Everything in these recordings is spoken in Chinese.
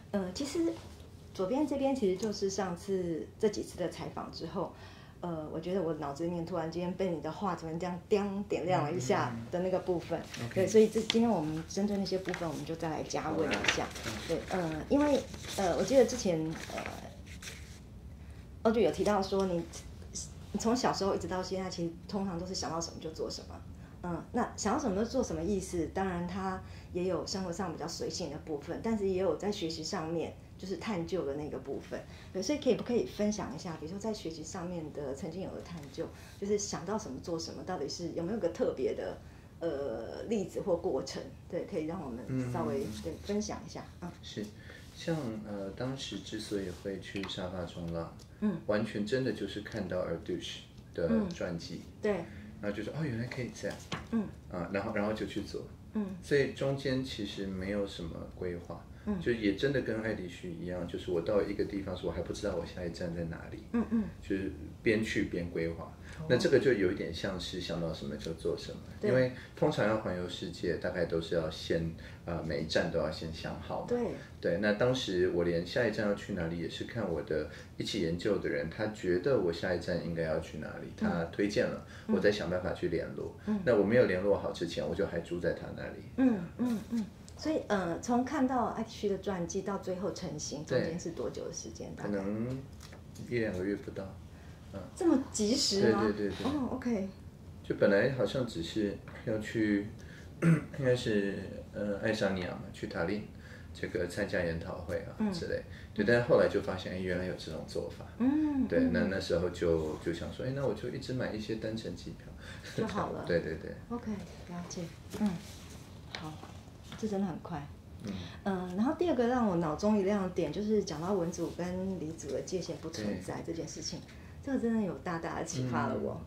其实左边这边其实就是上次这几次的采访之后，我觉得我脑子里面突然间被你的话怎么这样叮点亮了一下的那个部分，对，所以今天我们针对那些部分，我们就再来加问一下，对，因为我记得之前Audrey有提到说你从小时候一直到现在，其实通常都是想到什么就做什么。那想要什么就做什么意思，当然它也有生活上比较随性的部分，但是也有在学习上面就是探究的那个部分。对，所以可不可以分享一下，比如说在学习上面的曾经有的探究，就是想到什么做什么，到底是有没有个特别的例子或过程？对，可以让我们稍微对分享一下。 是，像当时之所以会去沙发冲浪，完全真的就是看到Erdős的传记， 对。 然后就说哦，原来可以这样，然后就去做，所以中间其实没有什么规划，就也真的跟爱迪旭一样，就是我到一个地方时，我还不知道我下一站在哪里，就是边去边规划，那这个就有一点像是想到什么就做什么，因为通常要环游世界，大概都是要先每一站都要先想好嘛，对，那当时我连下一站要去哪里也是看我的一起研究的人，他觉得我下一站应该要去哪里，他推荐了，我再想办法去联络。那我没有联络好之前，我就还住在他那里。 所以从看到爱迪旭的传记到最后成型，中间是多久的时间？ 可能1-2个月不到。 这么及时吗？ 对。 哦 ，OK。 就本来好像只是要去，应该是爱沙尼亚嘛，去塔林。这个参加研讨会啊之类，对，但是后来就发现，原来有这种做法，对，那时候就想说，那我就一直买一些单程机票就好了， 对 ，OK， 了解，好，这真的很快，然后第二个让我脑中一亮的点就是讲到文组跟理组的界限不存在这件事情，这个真的有大大的启发了我，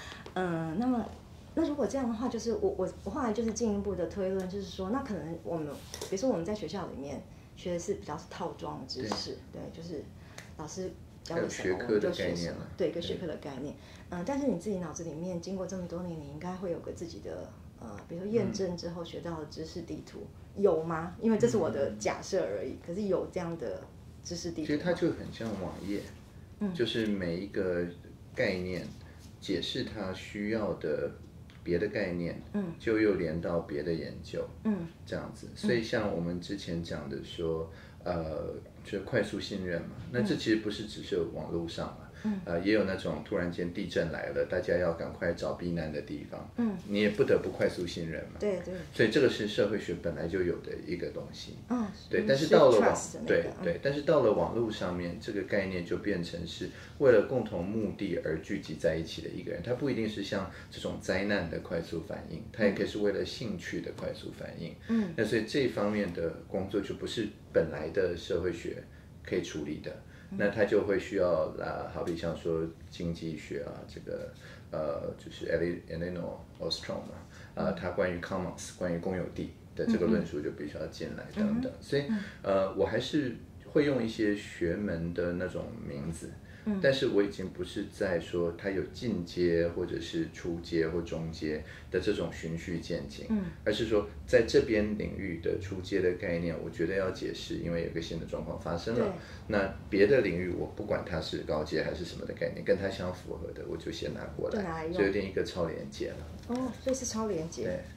那如果这样的话，就是我后来就是进一步的推论，就是说，那可能我们，比如说我们在学校里面学的是比较是套装的知识，对，就是老师教的什么我们就学什么，对，一个学科的概念，但是你自己脑子里面经过这么多年，你应该会有个自己的比如说验证之后学到的知识地图，有吗？因为这是我的假设而已，可是有这样的知识地图， 其实它就很像网页，就是每一个概念解释它需要的别的概念，就又连到别的研究，这样子。所以像我们之前讲的说，就是快速信任嘛，那这其实不是只是网络上嘛。也有那种突然间地震来了，大家要赶快找避难的地方，你也不得不快速信任嘛。 对。 所以这个是社会学本来就有的一个东西。对，但是到了但是到了网络上面，这个概念就变成是为了共同目的而聚集在一起的一个人，他不一定是像这种灾难的快速反应，他也可以是为了兴趣的快速反应。那所以这一方面的工作就不是本来的社会学可以处理的。那他就会需要好比像说经济学啊，这个就是 Elinor Ostrom 嘛，他关于 commons 关于公有地的这个论述就必须要进来等等，所以我还是会用一些学门的那种名字，但是我已经不是在说它有进阶或者是初阶或中阶的这种循序渐进，而是说在这边领域的初阶的概念，我觉得要解释，因为有个新的状况发生了。那别的领域我不管它是高阶还是什么的概念，跟它相符合的，我就先拿过来，就有点一个超连结了。 哦，所以是超连结。 对，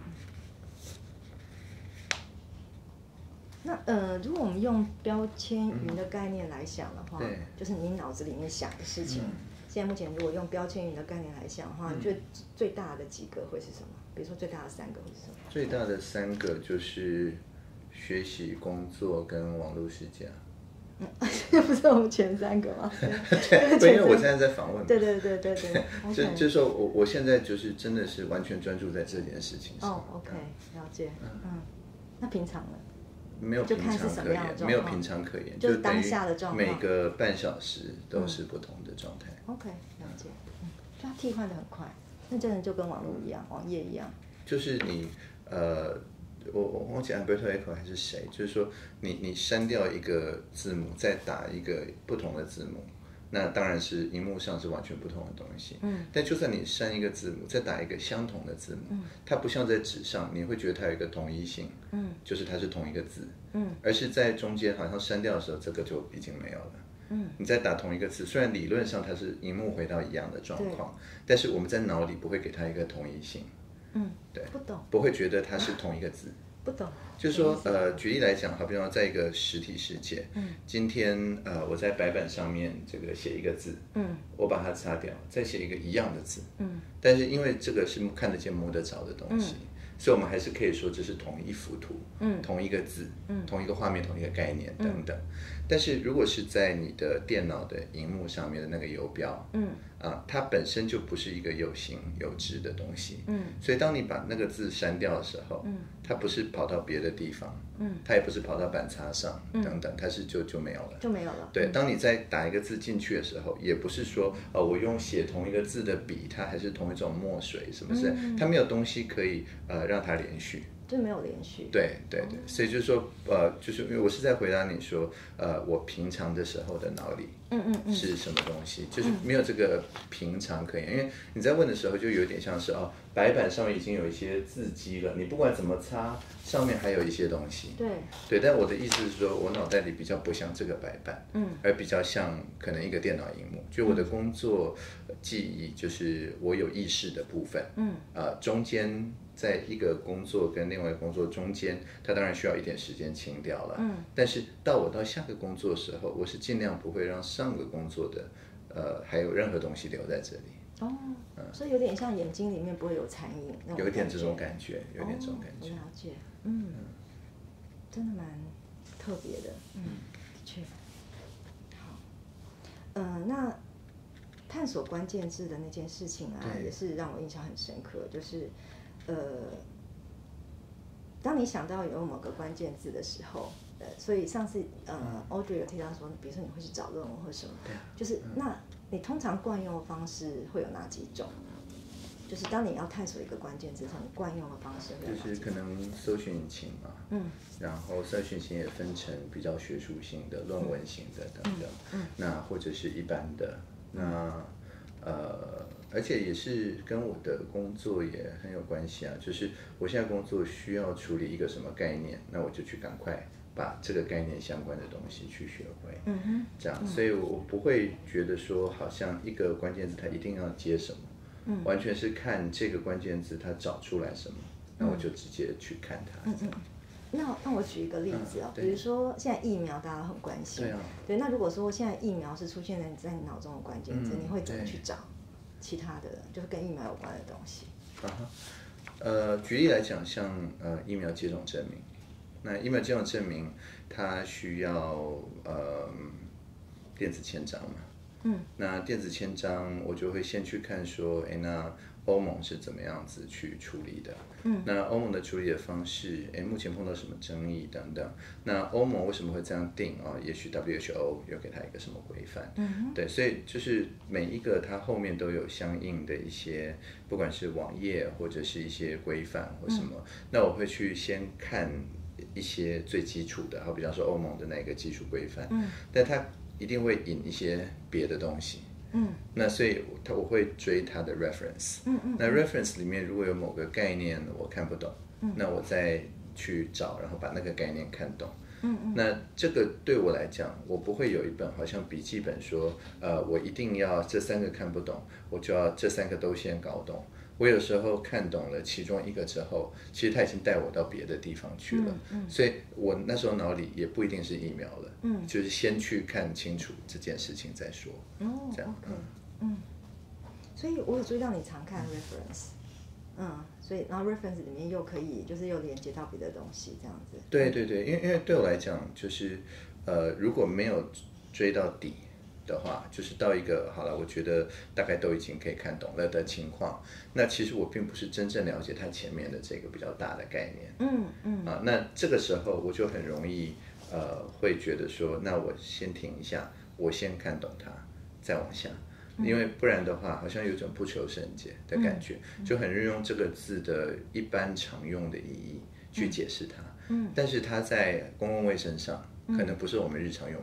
那如果我们用标签云的概念来想的话，就是你脑子里面想的事情。现在目前如果用标签云的概念来想的话，你觉得最大的几个会是什么？比如说最大的3个会是什么？ 最大的3个就是学习、工作跟网络世界。 这不是我们前3个吗？ 对，因为我现在在访问嘛。 对。 就是说我现在就是真的是完全专注在这件事情上。 哦 ，OK， 了解。那平常呢？ 没有平常可言，没有平常可言， 就是当下的状况， 每个半小时都是不同的状态。 OK， 了解。就它替换的很快，那真的就跟网络一样，网页一样。 就是你我忘记 Umberto Eco 还是谁，就是说你删掉一个字母，再打一个不同的字母， 那当然是荧幕上是完全不同的东西。但就算你删一个字母，再打一个相同的字母，它不像在纸上，你会觉得它有一个统一性，就是它是同一个字，而是在中间好像删掉的时候，这个就已经没有了。你再打同一个字，虽然理论上它是荧幕回到一样的状况，但是我们在脑里不会给它一个统一性。对， 不懂， 不会觉得它是同一个字。 不懂， 就是说，举例来讲，好比方在一个实体世界，今天我在白板上面这个写一个字，我把它擦掉，再写一个一样的字，但是因为这个是看得见摸得着的东西，所以我们还是可以说这是同一幅图，同一个字，同一个画面，同一个概念等等。但是如果是在你的电脑的荧幕上面的那个游标，它本身就不是一个有形有质的东西，所以当你把那个字删掉的时候，它不是跑到别的地方，它也不是跑到板擦上等等，它是就没有了， 就没有了。 对，当你再打一个字进去的时候，也不是说我用写同一个字的笔，它还是同一种墨水，什么是？它没有东西可以让它连续。 就没有连续。 对对对，所以就是说，就是因为我是在回答你说，我平常的时候的脑里，是什么东西，就是没有这个平常可言，因为你在问的时候就有点像是白板上面已经有一些字迹了，你不管怎么擦，上面还有一些东西。 对对，但我的意思是说，我脑袋里比较不像这个白板，而比较像可能一个电脑荧幕，就我的工作记忆就是我有意识的部分，中间。在一个工作跟另外一个工作中间，它当然需要一点时间清掉了。但是我到下个工作的时候，我是尽量不会让上个工作的还有任何东西留在这里。 所以有点像眼睛里面不会有残影那种感觉。 有一点这种感觉，有点这种感觉。 我了解，真的蛮特别的，的确。好，那探索关键字的那件事情啊，也是让我印象很深刻，就是。当你想到有某个关键字的时候，所以上次Audrey 有提到说，比如说你会去找论文或什么，就是那你通常惯用的方式会有哪几种？就是当你要探索一个关键字时，你惯用的方式会有哪几种？ 就是可能搜寻引擎嘛，然后搜寻引擎也分成比较学术性的、论文型的等等，那或者是一般的，那而且也是跟我的工作也很有关系啊，就是我现在工作需要处理一个什么概念，那我就去赶快把这个概念相关的东西去学会，这样，所以我不会觉得说好像一个关键字它一定要接什么，完全是看这个关键字它找出来什么，那我就直接去看它。 那我举一个例子啊，比如说现在疫苗大家很关心，对，那如果说现在疫苗是出现在你脑中的关键字，你会怎么去找其他的就是跟疫苗有关的东西？ 举例来讲，像疫苗接种证明，那疫苗接种证明它需要电子签章嘛，那电子签章我就会先去看说，那欧盟是怎么样子去处理的？那欧盟的处理的方式，目前碰到什么争议等等？那欧盟为什么会这样定啊？也许 WHO 有给他一个什么规范？对，所以就是每一个它后面都有相应的一些，不管是网页或者是一些规范或什么，那我会去先看一些最基础的，好比方说欧盟的那个技术规范，但它一定会引一些别的东西。那所以我会追它的 reference，那 reference 里面如果有某个概念我看不懂，那我再去找，然后把那个概念看懂。那这个对我来讲，我不会有一本好像笔记本说，我一定要这3个看不懂，我就要这3个都先搞懂。我有时候看懂了其中一个之后，其实他已经带我到别的地方去了，所以我那时候脑里也不一定是疫苗了，就是先去看清楚这件事情再说，这样。 所以我有注意到你常看 reference，所以然后 reference 里面又可以就是又连接到别的东西，这样子。 对对对，因为对我来讲，就是如果没有追到底的话，就是到一个好了，我觉得大概都已经可以看懂了的情况，那其实我并不是真正了解它前面的这个比较大的概念。那这个时候我就很容易会觉得说，那我先停一下，我先看懂它，再往下。因为不然的话，好像有种不求甚解的感觉，就很容易用这个字的一般常用的意义去解释它。但是它在公共卫生上，可能不是我们日常用语的意义。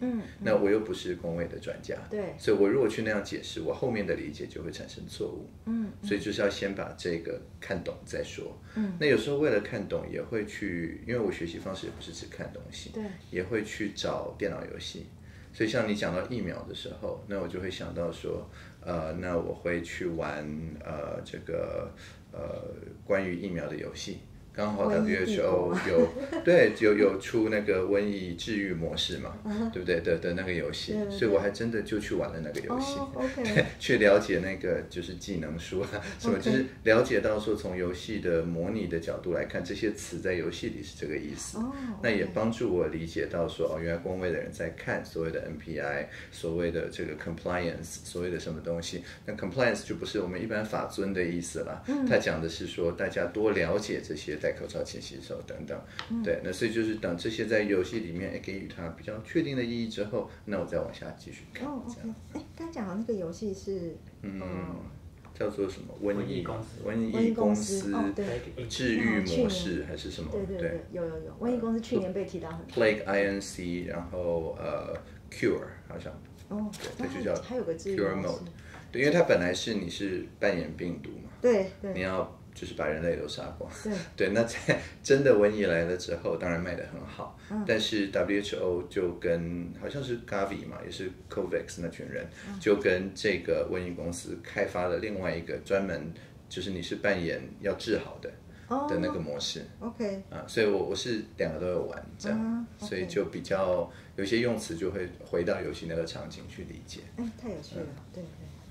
那我又不是公卫的专家， 对， 所以我如果去那样解释，我后面的理解就会产生错误，所以就是要先把这个看懂再说，那有时候为了看懂也会去，因为我学习方式也不是只看东西， 对， 也会去找电脑游戏。所以像你讲到疫苗的时候，那我就会想到说，那我会去玩这个关于疫苗的游戏。刚好 WHO 有出那个瘟疫治愈模式嘛，对不对的那个游戏，所以我还真的就去玩了那个游戏， 对， 去了解那个就是技能书啊什么，就是了解到说从游戏的模拟的角度来看，这些词在游戏里是这个意思，那也帮助我理解到说原来公卫的人在看所谓的 NPI， 所谓的这个 compliance， 所谓的什么东西，那 compliance 就不是我们一般法遵的意思啦，他讲的是说大家多了解这些。戴口罩、勤洗手等等，对，那所以就是等这些在游戏里面给予它比较确定的意义之后，那我再往下继续看。 哦 ，OK， 刚讲的那个游戏是叫做什么？瘟疫公司治愈模式还是什么？ 对，有，瘟疫公司去年被提到很多。 Plague INC， 然后Cure 好像，对，就叫还有个治愈 Cure Mode， 对，因为它本来是你是扮演病毒嘛， 对， 你要。就是把人类都杀光，对，那在真的瘟疫来了之后，当然卖得很好，但是 WHO 就跟好像是 Gavi 嘛，也是 COVAX 那群人，就跟这个瘟疫公司开发了另外一个专门，就是你是扮演要治好的那个模式 ，OK， 所以我是两个都有玩这样，所以就比较有些用词就会回到游戏那个场景去理解， 太有趣了，对。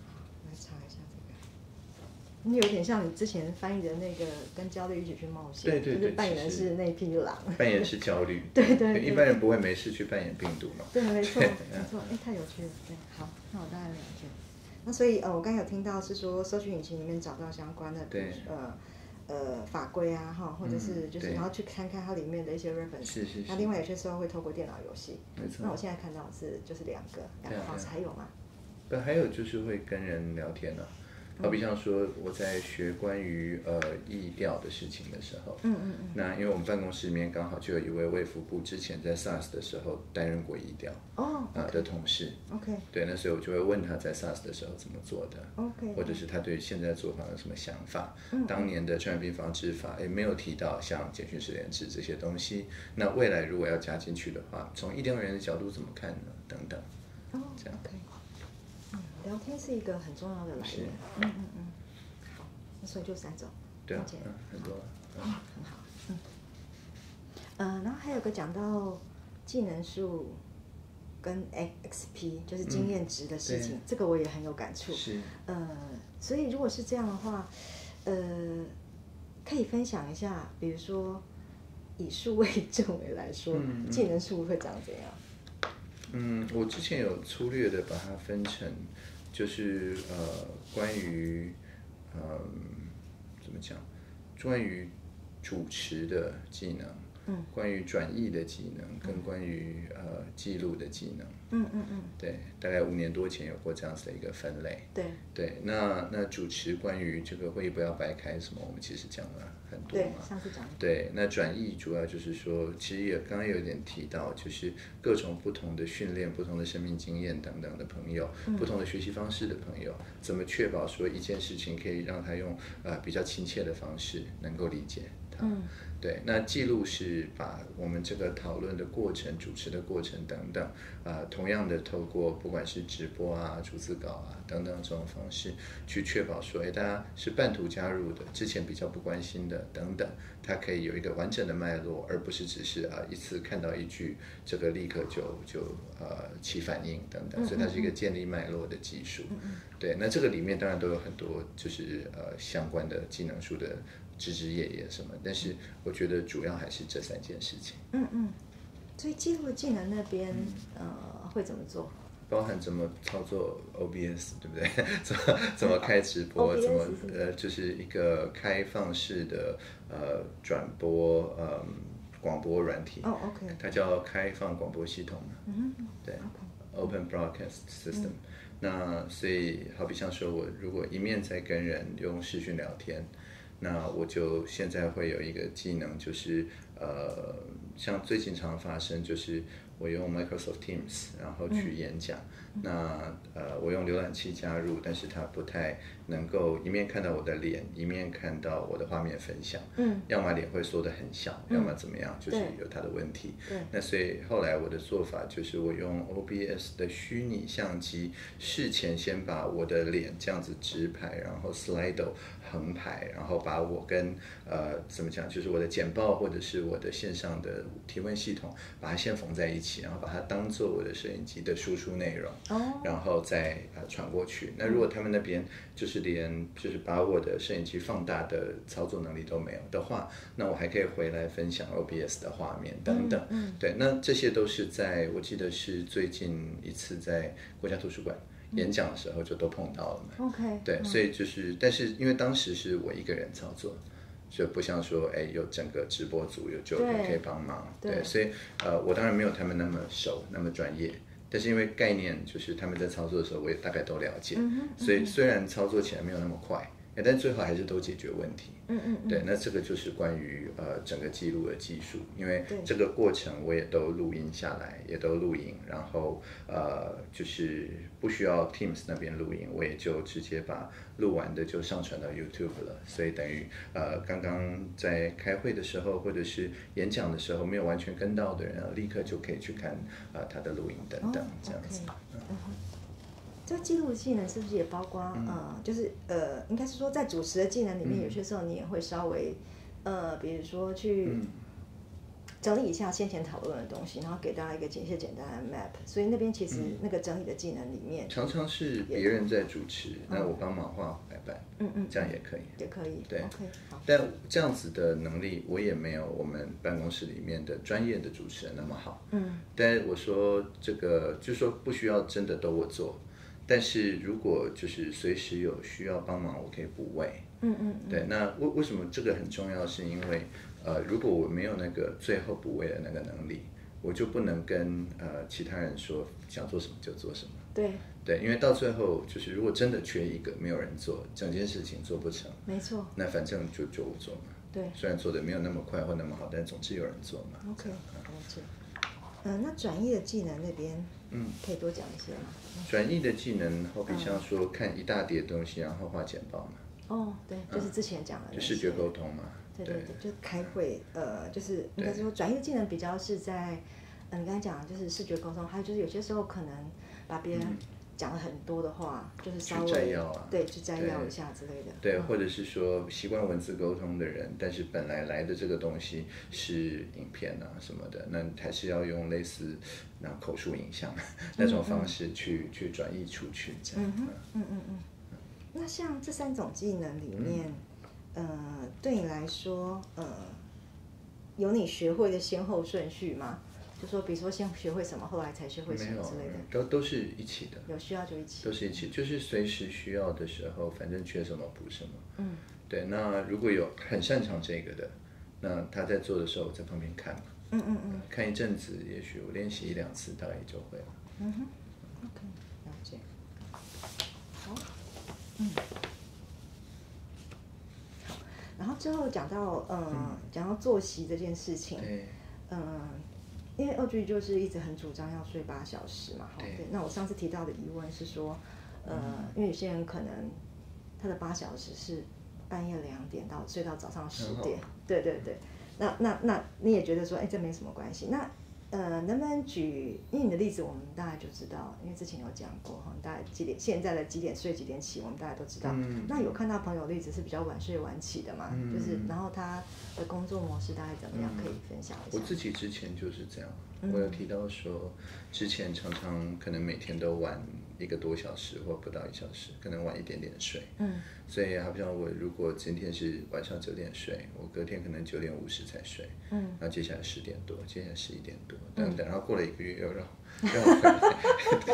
你有点像你之前翻译的那个跟焦虑一起去冒险， 对， 就是扮演的是那匹狼， 扮演是焦虑， 对， 一般人不会没事去扮演病毒嘛， 对，没错，太有趣了，对，好，那我大概了解。那所以我刚有听到是说，搜寻引擎里面找到相关的，法规啊，或者是就是然后去看看它里面的一些 reference， 是。 那另外有些时候会透过电脑游戏， 没错。 那我现在看到的是就是两个方式，还有吗？ 还有就是会跟人聊天啊。好比像说我在学关于疫调的事情的时候，那因为我们办公室里面刚好就有一位卫福部之前在 SARS 的时候担任过疫调的同事 ，OK， 对，那所以我就会问他在 SARS 的时候怎么做的 ，OK， 或者是他对现在做法有什么想法。当年的传染病防治法也没有提到像简讯实联制这些东西，那未来如果要加进去的话，从疫调员的角度怎么看呢？等等，这样。 聊天是一个很重要的来源，好，所以就3种， 对啊，很多， 很好，然后还有个讲到技能树跟 XP， 就是经验值的事情，这个我也很有感触， 是， 所以如果是这样的话，可以分享一下，比如说以数位政委来说，技能树会长怎样？ 我之前有粗略的把它分成，就是关于怎么讲，关于主持的技能，关于转译的技能，跟关于记录的技能，对，大概5年多前有过这样子的一个分类，对，那主持关于这个会议不要白开什么，我们其实讲了很多嘛， 上次讲对，那转译主要就是说，其实也刚刚有点提到，就是各种不同的训练、不同的生命经验等等的朋友，不同的学习方式的朋友，怎么确保说一件事情可以让他用比较亲切的方式能够理解它。对，那记录是把我们这个讨论的过程、主持的过程等等，同样的透过不管是直播啊、逐字稿啊等等这种方式，去确保说，大家是半途加入的，之前比较不关心的等等，它可以有一个完整的脉络，而不是只是一次看到一句，这个立刻就起反应等等，所以它是一个建立脉络的技术。对，那这个里面当然都有很多就是相关的技能树的枝枝叶叶什么，但是我觉得主要还是这3件事情。 所以记录的技能那边会怎么做？ 包含怎么操作 OBS， 对不对？怎么开直播？怎么就是一个开放式的转播广播软体。 OK， 它叫开放广播系统嘛。对，Open Broadcast System。那所以好比像说我如果一面在跟人用视讯聊天， 那我就现在会有一个技能，就是像最近常发生，就是我用 Microsoft Teams 然后去演讲。那我用浏览器加入，但是它不太能够一面看到我的脸，一面看到我的画面分享。要么脸会缩得很小，要么怎么样，就是有它的问题。那所以后来我的做法就是我用 OBS 的虚拟相机，事前先把我的脸这样子直排，然后 Slido 横排，然后把我跟怎么讲，就是我的简报或者是我的线上的提问系统，把它先缝在一起，然后把它当做我的摄影机的输出内容。然后再传过去。那如果他们那边就是就是把我的摄影机放大的操作能力都没有的话，那我还可以回来分享 OBS 的画面等等。对，那这些都是我记得是最近一次在国家图书馆演讲的时候就都碰到了嘛。 OK。 对，所以但是因为当时是我一个人操作。就不像说，有整个直播组有9个人可以帮忙，对，所以我当然没有他们那么熟，那么专业。但是因为概念就是他们在操作的时候，我也大概都了解，所以虽然操作起来没有那么快，但最后还是都解决问题。对，那这个就是关于整个记录的技术，因为这个过程我也都录音下来，也都录影，然后就是不需要 Teams 那边录音，我也就直接把录完的就上传到 YouTube 了，所以等于刚刚在开会的时候或者是演讲的时候没有完全跟到的人，立刻就可以去看他的录音等等这样子。 这个记录技能是不是也包括就是应该是说在主持的技能里面，有些时候你也会稍微比如说去整理一下先前讨论的东西，然后给大家一个简单的 map， 所以那边其实那个整理的技能里面， 常常是别人在主持，那我帮忙画白板，这样也可以， 也可以， 对 ，OK， 好。 但这样子的能力，我也没有我们办公室里面的专业的主持人那么好，但我说这个就说不需要真的都我做。但是如果就是随时有需要帮忙，我可以补位。对，那为什么这个很重要？是因为如果我没有那个最后补位的那个能力，我就不能跟其他人说想做什么就做什么。对，因为到最后就是如果真的缺一个，没有人做，整件事情做不成。 没错。 那反正就我做嘛。 对。 虽然做的没有那么快或那么好，但总之有人做嘛。 OK， 了解。那转译的技能那边，可以多讲一些吗？ 转译的技能，好比像说看一大叠东西，然后画简报嘛。 对，就是之前讲的。 就视觉沟通嘛。 对，就开会，就是应该说转译的技能比较是在，你刚才讲的就是视觉沟通，还有就是有些时候可能把别人讲了很多的话，就是稍微去摘要啊， 对，去摘要一下之类的。 对，或者是说习惯文字沟通的人，但是本来的这个东西是影片啊什么的，那还是要用类似那口述影像那种方式去转译出去这样。 那像这3种技能里面，对你来说，有你学会的先后顺序吗？就说比如说先学会什么，后来才学会什么之类的。 都是一起的。 有需要就一起。 都是一起，就是随时需要的时候，反正缺什么补什么。对。那如果有很擅长这个的，那他在做的时候，我在旁边看嘛。看一阵子，也许我练习1-2次，大概也就会了。 OK， 了解。好。然后之后讲到作息这件事情，因为Audrey就是一直很主张要睡8小时嘛，对。那我上次提到的疑问是说，因为有些人可能他的8小时是半夜2点睡到早上10点，对。那你也觉得说，这没什么关系？那能不能举？因为你的例子我们大概就知道，因为之前有讲过哈，大概现在的几点睡几点起，我们大家都知道。那有看到朋友例子是比较晚睡晚起的嘛？就是然后他的工作模式大概怎么样？可以分享一下。 我自己之前就是这样，我有提到说，之前常常可能每天都晚1个多小时或不到1小时，可能晚一点点睡。所以好像我如果今天是晚上9点睡，我隔天可能9点50才睡。然后接下来10点多，接下来11点多，等，然后过了1个月又让我回来。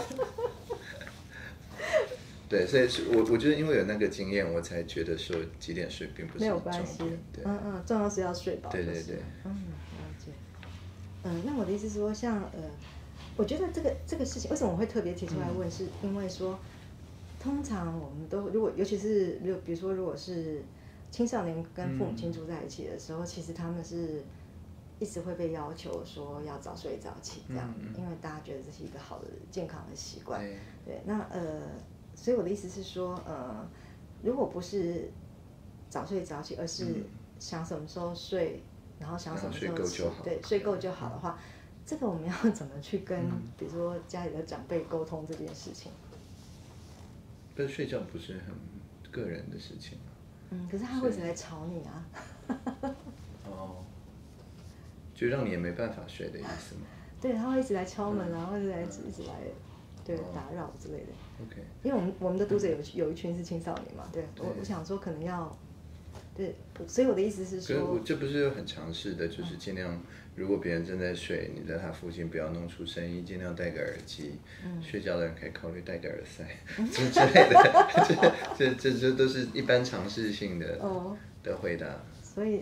对，所以我觉得因为有那个经验，我才觉得说几点睡并不是重点。对， 重要是要睡饱。 对。 了解。那我的意思是说，像我觉得这个事情，为什么我会特别提出来问，是因为说，通常我们都如果尤其是比如说如果是青少年跟父母亲住在一起的时候，其实他们是一直会被要求说要早睡早起这样，因为大家觉得这是一个好的健康的习惯。对，那所以我的意思是说，如果不是早睡早起，而是想什么时候睡，然后想什么时候起，对，睡够就好的话，这个我们要怎么去跟比如说家里的长辈沟通这件事情？ 但睡觉不是很个人的事情吗？ 可是他会一直来吵你啊。 哦，就让你也没办法睡的意思吗？ 对，他会一直来敲门啊，或者一直来对打扰之类的。 OK。 因为我们的读者有一群是青少年嘛，对，我想说可能要，对，所以我的意思是说， 这不是很常识的，就是尽量，如果别人正在睡，你在他附近不要弄出声音，尽量戴个耳机。睡觉的人可以考虑戴个耳塞，之类的，这都是一般常识性的回答。 所以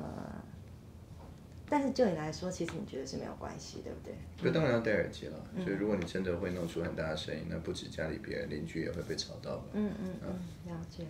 但是就你来说，其实你觉得是没有关系，对不对？ 就当然要戴耳机了。所以如果你真的会弄出很大的声音，那不止家里别人，邻居也会被吵到吧？ 了解。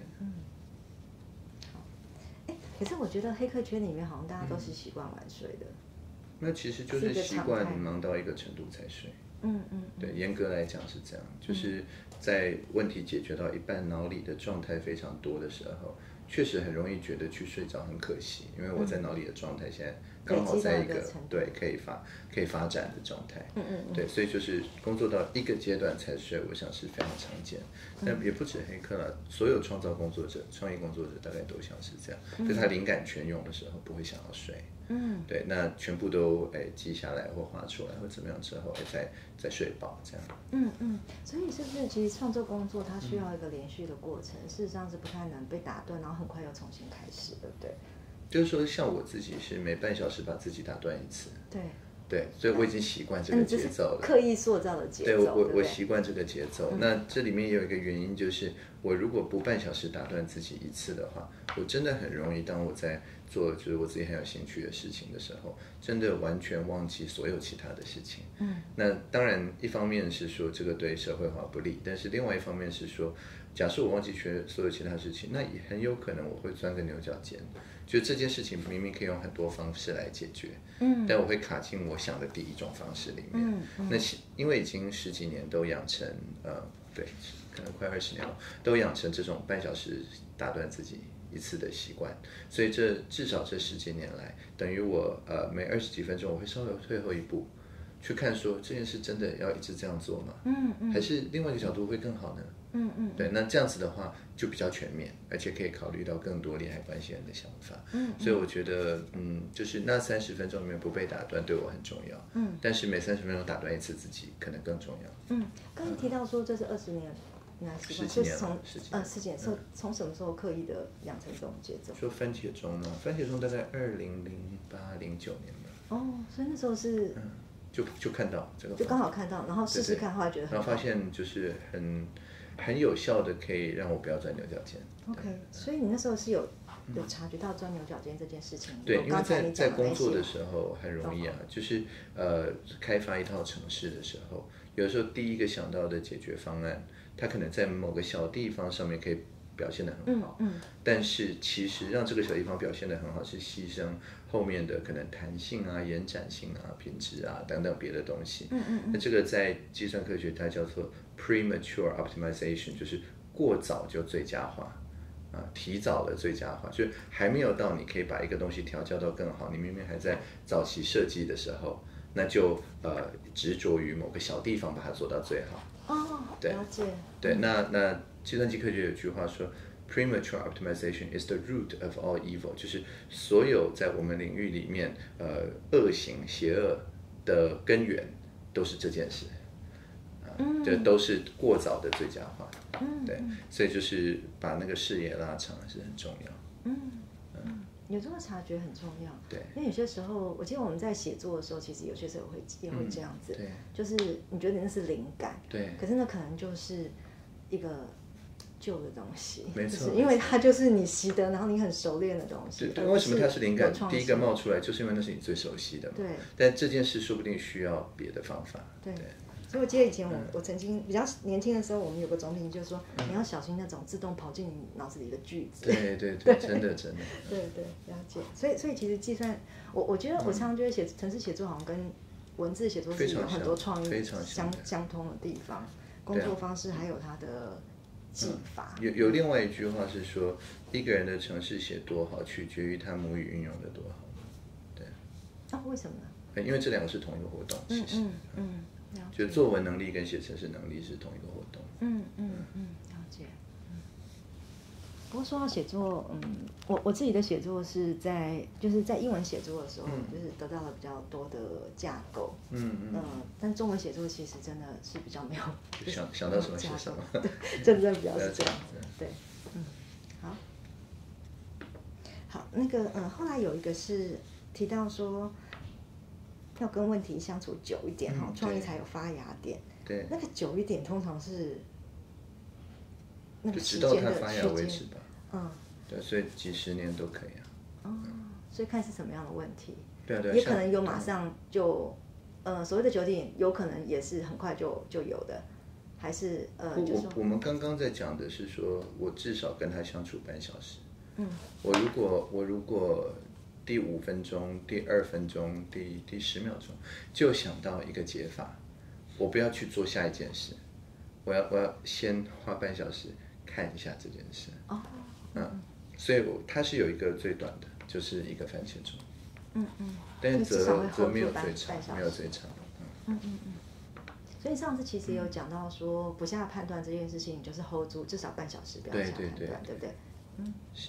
好。可是我觉得黑客圈里面好像大家都是习惯晚睡的。 那其实就是习惯忙到一个程度才睡。对，严格来讲是这样，就是在问题解决到一半，脑里的状态非常多的时候，确实很容易觉得去睡着很可惜，因为我在脑里的状态现在刚好在一个对可以发展的状态。对，所以就是工作到一个阶段才睡，我想是非常常见。但也不止黑客了，所有创造工作者、创意工作者大概都像是这样，就他灵感全涌的时候不会想要睡。对，那全部都记下来或画出来或怎么样之后，再睡饱这样。 所以是不是其实创作工作它需要一个连续的过程，事实上是不太能被打断，然后很快又重新开始，对不对？ 就是说，像我自己是每半小时把自己打断一次。 对， 所以我已经习惯这个节奏了。 刻意塑造的节奏。 对，我习惯这个节奏。那这里面也有一个原因，就是我如果不半小时打断自己一次的话，我真的很容易，当我在做就是我自己很有兴趣的事情的时候，真的完全忘记所有其他的事情。那当然，一方面是说这个对社会化不利，但是另外一方面是说，假设我忘记所有其他事情，那也很有可能我会钻个牛角尖。就这件事情明明可以用很多方式来解决，但我会卡进我想的第一种方式里面。那因为已经10几年都养成对，可能快20年了，都养成这种半小时打断自己一次的习惯，所以至少这10几年来，等于我每20几分钟我会稍微退后一步，去看说这件事真的要一直这样做吗？还是另外一个角度会更好呢？对，那这样子的话就比较全面，而且可以考虑到更多利害关系人的想法。所以我觉得，就是那30分钟里面不被打断对我很重要。但是每30分钟打断一次自己可能更重要。 刚才提到说这是20年来习惯，就是从10几年，从什么时候刻意的养成这种节奏？ 说番茄钟吗？番茄钟大概2008、09年吧。 所以那时候是就看到这个， 就刚好看到，然后试试看，后来觉得很好， 然后发现就是很有效的，可以让我不要钻牛角尖。 OK， 所以你那时候是有察觉到钻牛角尖这件事情。 对，因为在工作的时候很容易啊，就是开发一套程式的时候，有时候第一个想到的解决方案，它可能在某个小地方上面可以表现得很好，但是其实让这个小地方表现得很好，是牺牲后面的可能弹性啊、延展性啊、品质啊等等别的东西。那这个在计算科学它叫做 premature optimization， 就是过早就最佳化。提早的最佳化，就还没有到你可以把一个东西调教到更好，你明明还在早期设计的时候，那就执着于某个小地方把它做到最好。 对，了解。 对，那计算机科学有句话说 ，premature optimization is the root of all evil， 就是所有在我们领域里面恶行、邪恶的根源都是这件事。这都是过早的最佳化。对，所以就是把那个视野拉长是很重要。 有这个察觉很重要。 对， 因为有些时候，我记得我们在写作的时候，其实有些时候也会这样子。 对， 就是你觉得那是灵感， 对， 可是那可能就是一个旧的东西， 没错， 就是因为它就是你习得，然后你很熟练的东西。 对，为什么它是灵感第一个冒出来，就是因为那是你最熟悉的嘛。 对， 但这件事说不定需要别的方法。 对。 所以我记得以前我曾经比较年轻的时候，我们有个总评就是说，你要小心那种自动跑进你脑子里的句子。 对，真的。 对，了解。所以其实计算，我觉得我常常觉得程式写作好像跟文字写作是有很多创意相通的地方，工作方式还有它的技法。 有另外一句话是说，一个人的程式写多好，取决于他母语运用的多好。对。 为什么呢？ 因为这两个是同一个活动，其实。就作文能力跟写程式能力是同一个活动。 了解。不过说到写作，我自己的写作是就是在英文写作的时候，就是得到了比较多的架构。但中文写作其实真的是比较没有想到什么写什么。 对，真的比较是这样子。对，好，那个后来有一个是提到说，要跟问题相处久一点创意才有发芽点。 对， 那个久一点通常是那个时间的区间，就直到它发芽为止吧。对，所以几十年都可以啊。 所以看是什么样的问题。 对， 也可能有马上就，所谓的久点，有可能也是很快就有的，还是我们刚刚在讲的是说，我至少跟他相处半小时。我如果第5分钟、第2分钟、第10秒钟就想到一个解法，我不要去做下一件事，我要先花半小时看一下这件事。所以它是有一个最短的，就是1个番茄钟。但是则没有最长， 所以上次其实有讲到说，不下判断这件事情，就是 hold 住至少半小时，不要下判断，对不对？ 是。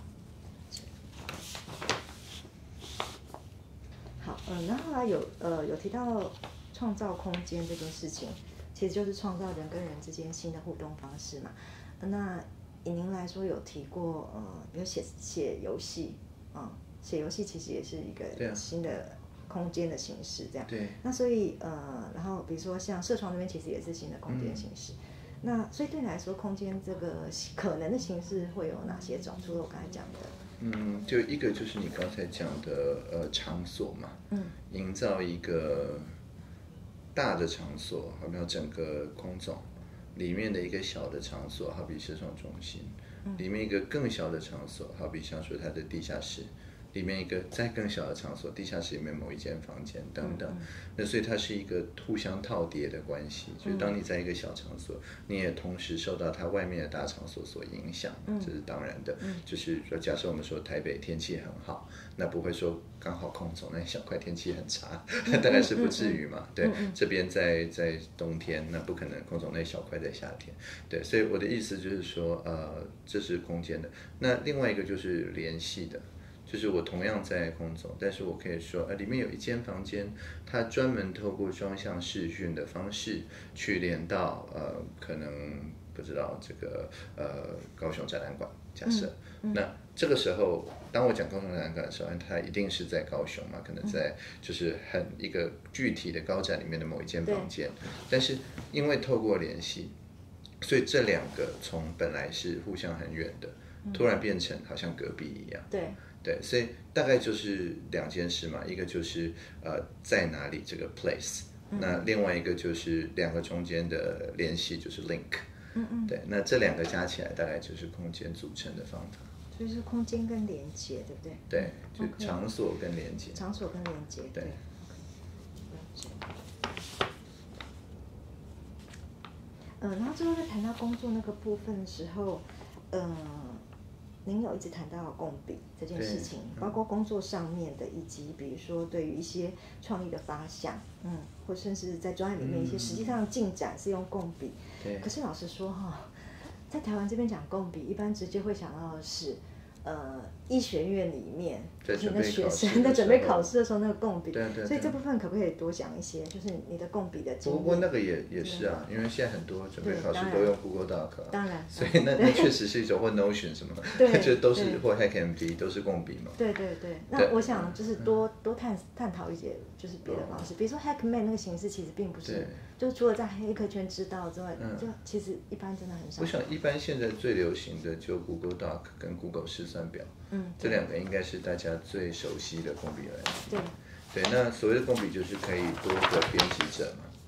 好，然后后来有提到创造空间这件事情，其实就是创造人跟人之间新的互动方式嘛。那以您来说有提过，比如写游戏，写游戏其实也是一个新的空间的形式，这样。 对。 那所以然后比如说像社创那边其实也是新的空间形式。那所以对你来说，空间这个可能的形式会有哪些种？除了我刚才讲的。 就一个就是你刚才讲的场所嘛，营造一个大的场所，好比整个空总里面的一个小的场所，好比社创中心，里面一个更小的场所，好比像说它的地下室，里面一个再更小的场所，地下室里面某一间房间等等。那所以它是一个互相套叠的关系，就是当你在一个小场所，你也同时受到它外面的大场所所影响，这是当然的。就是说，假设我们说台北天气很好，那不会说刚好空总那小块天气很差，大概是不至于嘛。对，这边在冬天，那不可能空总那小块在夏天。对，所以我的意思就是说，这是空间的。那另外一个就是联系的。就是我同样在空总，但是我可以说，里面有一间房间，它专门透过双向视讯的方式去连到可能不知道这个高雄展览馆，假设，那这个时候，当我讲高雄展览馆的时候，它一定是在高雄嘛，可能在就是一个具体的高展里面的某一间房间，但是因为透过联系，所以这两个从本来是互相很远的，突然变成好像隔壁一样。对，所以大概就是2件事嘛，一个就是在哪里这个 place，那另外一个就是2个中间的联系就是 link，对，那这2个加起来大概就是空间组成的方法。 所以是空间跟连接，对不对？ 对，就场所跟连接。 场所跟连接，对。然后最后在谈到工作那个部分的时候，您有一直谈到共笔这件事情，包括工作上面的，以及比如说对于一些创意的发想，或甚至在专案里面一些实际上的进展是用共笔。可是老实说在台湾这边讲共笔，一般直接会想到的是，医学院里面你的学生在准备考试的时候那个共笔，所以这部分可不可以多讲一些？就是你的共笔的经验。 不过那个也是啊，因为现在很多准备考试都用 Google Doc， 当然， 所以那确实是一种或 Notion 什么的，就都是或 HackMD 都是共笔嘛。 对，那我想就是多探讨一些就是别的方式，比如说 Hackman 那个形式其实并不是，就是除了在黑客圈知道之外，就其实一般真的很少。 我想一般现在最流行的就 Google Doc 跟 Google 试算表，这2个应该是大家最熟悉的共笔软件。对，那所谓的共笔就是可以多个编辑者嘛，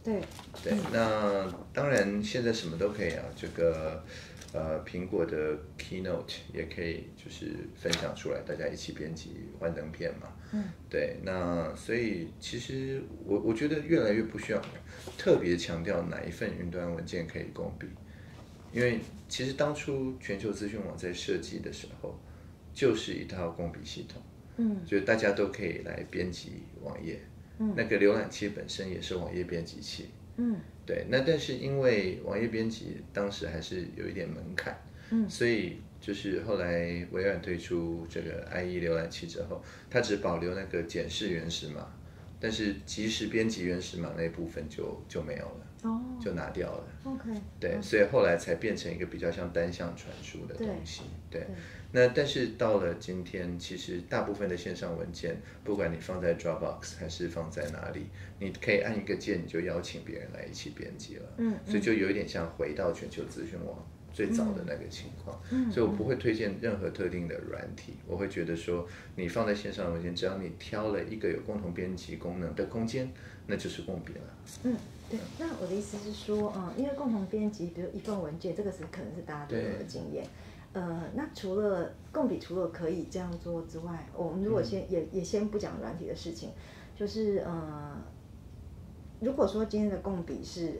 对对，那当然现在什么都可以啊，这个苹果的 Keynote 也可以就是分享出来，大家一起编辑幻灯片嘛。对，那所以其实我觉得越来越不需要特别强调哪一份云端文件可以共笔，因为其实当初全球资讯网在设计的时候，就是一套共笔系统，就是大家都可以来编辑网页，那个浏览器本身也是网页编辑器，对，那但是因为网页编辑当时还是有一点门槛，所以就是后来微软推出这个 IE 浏览器之后，它只保留那个检视原始码，但是即时编辑原始码那一部分就没有了，就拿掉了。 OK， 对，所以后来才变成一个比较像单向传输的东西。对，那但是到了今天，其实大部分的线上文件，不管你放在 Dropbox 还是放在哪里，你可以按一个键，你就邀请别人来一起编辑了。所以就有一点像回到全球资讯网最早的那个情况。所以我不会推荐任何特定的软体，我会觉得说，你放在线上文件，只要你挑了一个有共同编辑功能的空间，那就是共笔了。 对，那我的意思是说，因为共同编辑，比如一份文件，这个是可能是大家都有的经验。那除了共笔，除了可以这样做之外，我们如果也先不讲软体的事情，就是如果说今天的共笔是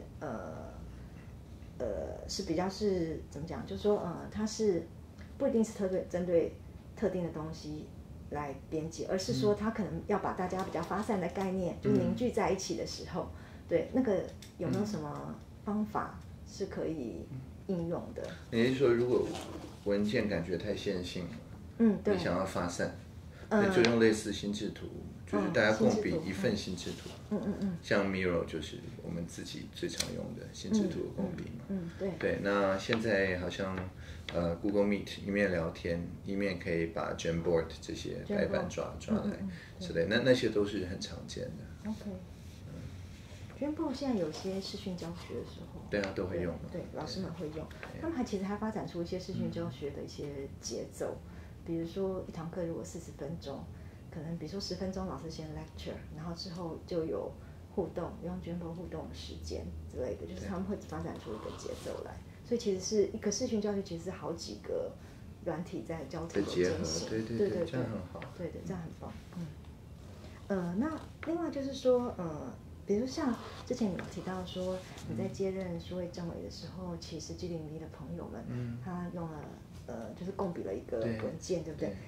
是比较是怎么讲，就是说它是不一定是针对特定的东西来编辑，而是说它可能要把大家比较发散的概念就凝聚在一起的时候。对，那个有没有什么方法是可以应用的？ 你是说，如果文件感觉太线性了， 对， 你想要发散，那就用类似心智图，就是大家共笔一份心智图。像 Miro 就是我们自己最常用的心智图的共笔嘛。对，那现在好像Google Meet 一面聊天，一面可以把 Jamboard 这些白板抓来之类，那些都是很常见的。 Jamboard 现在有些视讯教学的时候， 对啊，都会用。 对，老师们会用，他们其实还发展出一些视讯教学的一些节奏，比如说一堂课如果40分钟，可能比如说10分钟老师先 lecture， 然后之后就有互动，用 Jamboard 互动的时间之类的，就是他们会发展出一个节奏来，所以其实是一个视讯教学，其实是好几个软体在交替结合，对，这样很好， 对，这样很棒。那另外就是说，比如像之前你有提到说你在接任数位政委的时候，其实G0V的朋友们，他用了就是共笔了一个文件，对不对？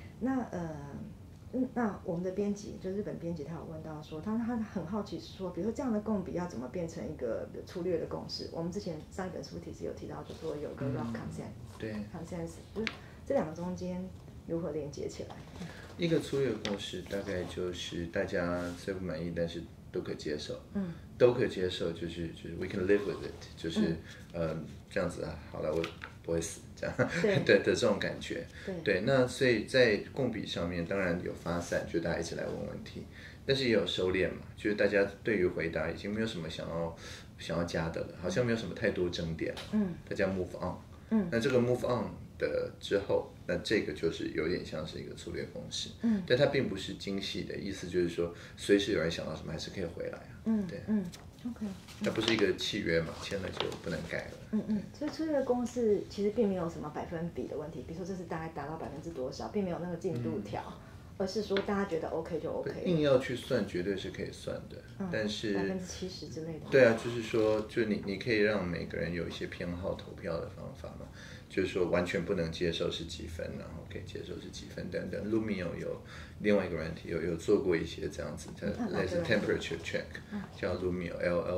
那我们的编辑，就日本编辑，他有问到说，他很好奇说，比如说这样的共笔要怎么变成一个粗略的共识？我们之前上一本书题是有提到，就说有个 rough consensus，就是这两个中间如何连接起来？ 一个粗略共识大概就是大家虽不满意，但是都可接受，都可接受，就是 we can live with it， 就是这样子啊，好了，我不会死这样的这种感觉。对，那所以在共笔上面当然有发散，就大家一起来问问题，但是也有收敛嘛，就是大家对于回答已经没有什么想要加的了，好像没有什么太多争点了，大家 move on，那这个 move on 的之后，那这个就是有点像是一个粗略公式，但它并不是精细的，意思就是说随时有人想到什么还是可以回来啊，对 ，OK， 它不是一个契约嘛，签了就不能改了， 所以粗略公式其实并没有什么百分比的问题，比如说这是大概达到%多少，并没有那个进度条，而是说大家觉得 OK 就 OK， 硬要去算绝对是可以算的，但是 70%之类的， 对啊，就是说就你可以让每个人有一些偏好投票的方法嘛。就是说完全不能接受是几分，然后可以接受是几分等等。Lumio 有另外一个软体有做过一些这样子，它类似 temperature check，叫 Lumio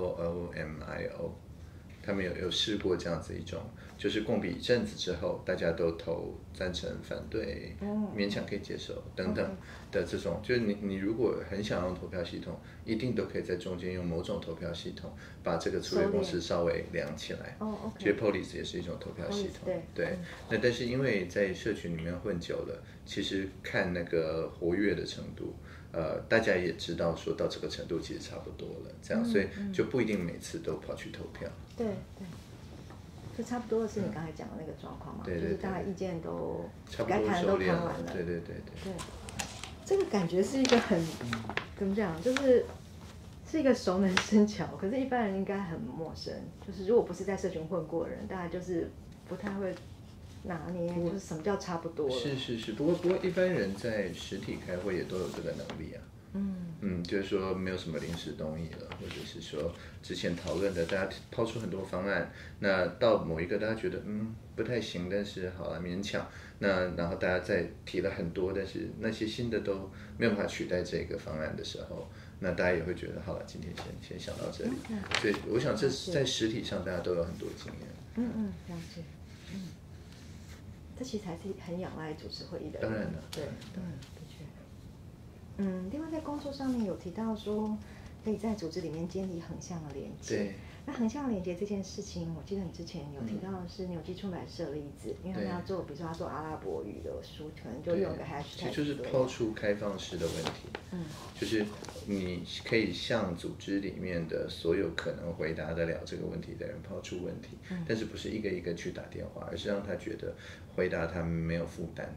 LLOMIO， 他们有试过这样子一种，就是共笔一阵子之后，大家都投赞成、反对、勉强可以接受等等的这种，就是你如果很想用投票系统，一定都可以在中间用某种投票系统把这个粗略公式稍微量起来。其实 Polis 也是一种投票系统，对。那但是因为在社群里面混久了，其实看那个活跃的程度，大家也知道说到这个程度其实差不多了，这样，所以就不一定每次都跑去投票。 对。就差不多是你刚才讲的那个状况嘛，就是大家意见都该谈的都谈完了。 对。 这个感觉是一个很怎么讲，就是是一个熟能生巧，可是一般人应该很陌生。就是如果不是在社群混过的人，大概就是不太会拿捏，就是什么叫差不多了。 是，不过一般人在实体开会也都有这个能力啊。就是说没有什么临时动议了，或者是说之前讨论的，大家抛出很多方案，那到某一个大家觉得不太行，但是好了勉强，那然后大家再提了很多，但是那些新的都没有办法取代这个方案的时候，那大家也会觉得好了，今天先想到这里。所以我想这在实体上大家都有很多经验。 了解。这其实还是很仰赖主持会议的人。 当然了， 对，的确。另外在工作上面有提到说，可以在组织里面建立横向的连接。 对。 那横向连接这件事情，我记得你之前有提到的是纽基出版社的例子，因为他们要做，比如说他做阿拉伯语的书，可能就用个 hashtag。 其实就是抛出开放式的问题。就是你可以向组织里面的所有可能回答得了这个问题的人抛出问题，但是不是一个一个去打电话，而是让他觉得回答他没有负担。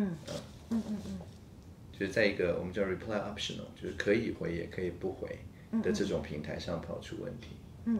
就是在一个我们叫 reply optional， 就是可以回也可以不回的这种平台上抛出问题。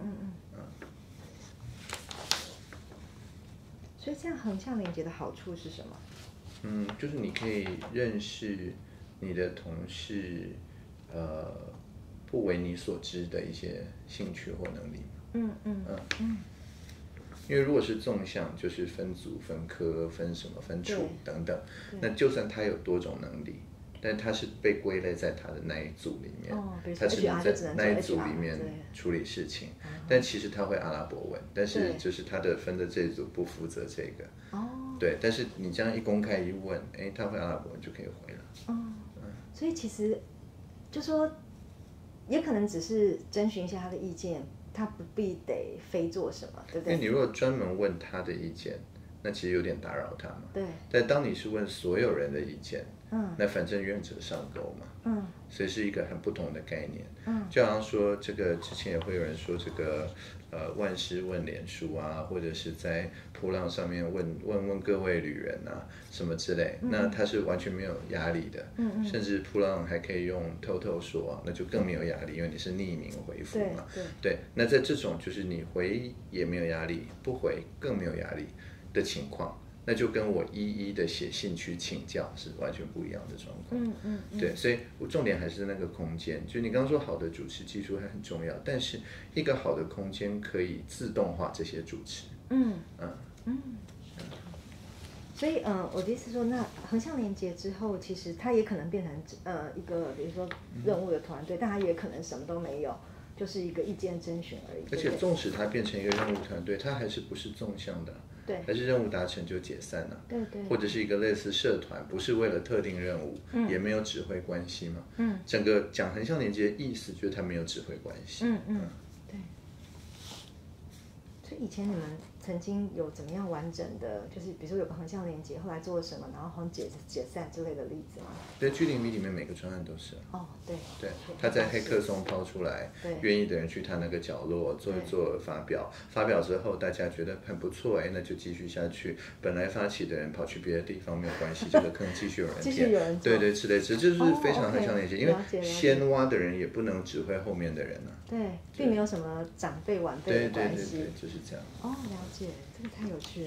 所以这样横向连接的好处是什么？ 就是你可以认识你的同事，不为你所知的一些兴趣或能力。因为如果是纵向，就是分组、分科、分什么、分处等等，那就算他有多种能力，但他是被归类在他的那一组里面，他只能在那一组里面处理事情。但其实他会阿拉伯文，但是就是他的分的这一组不负责这个。对，但是你这样一公开一问，他会阿拉伯文就可以回了。 所以其实就说，也可能只是征询一下他的意见。他不必得非做什么，对不对？ 因为你如果专门问他的意见，那其实有点打扰他嘛。 对。 但当你是问所有人的意见，那反正愿者上钩嘛。所以是一个很不同的概念。就好像说这个之前也会有人说这个万事问脸书啊，或者是在扑浪上面问各位旅人啊什么之类，那他是完全没有压力的。甚至扑浪还可以用偷偷说，那就更没有压力，因为你是匿名回复嘛。对。那在这种就是你回也没有压力，不回更没有压力的情况，那就跟我一一的写信去请教是完全不一样的状况。对，所以我重点还是那个空间，就你刚刚说好的主持技术还很重要，但是一个好的空间可以自动化这些主持。 所以我的意思是说，那横向连接之后，其实它也可能变成一个比如说任务的团队，但它也可能什么都没有，就是一个意见甄选而已。 而且纵使它变成一个任务团队，它还是不是纵向的。 对， 还是任务达成就解散了。 对， 或者是一个类似社团，不是为了特定任务，也没有指挥关系嘛。整个讲横向连接的意思就是它没有指挥关系。 对。所以以前你们曾经有怎么样完整的，就是比如说有个横向连接，后来做了什么，然后好像解散之类的例子吗？ 在G0V里面每个专案都是。 对。 他在黑客松抛出来，愿意的人去他那个角落做一做发表，发表之后大家觉得很不错，那就继续下去。本来发起的人跑去别的地方没有关系，这个坑继续有人填。对，之类，这就是非常横向连接，因为先挖的人也不能指挥后面的人啊。 对，并没有什么长辈晚辈的关系。 对，就是这样。 了解，这个太有趣了。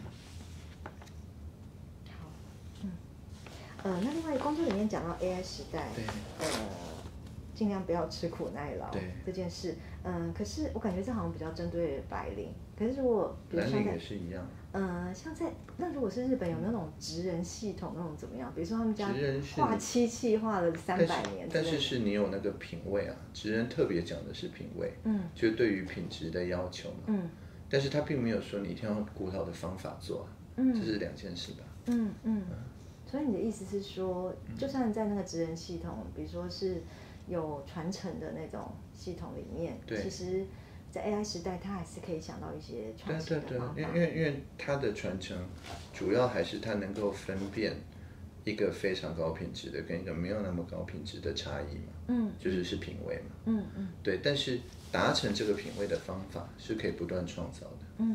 好，那另外工作里面讲到 AI 时代，尽量不要吃苦耐劳这件事，可是我感觉这好像比较针对白领，可是如果比如蓝领也是一样。 像在那如果是日本有那种职人系统那种怎么样？比如说他们家画漆器画了300年， 但是是你有那个品味啊，职人特别讲的是品味，就对于品质的要求嘛。但是他并没有说你一定要用古老的方法做，这是2件事吧。 所以你的意思是说，就算在那个职人系统，比如说是有传承的那种系统里面，其实在 AI 时代，它还是可以想到一些创新的方法。 因为它的传承主要还是它能够分辨一个非常高品质的跟一个没有那么高品质的差异嘛。就是品味嘛。对，但是达成这个品味的方法是可以不断创造的。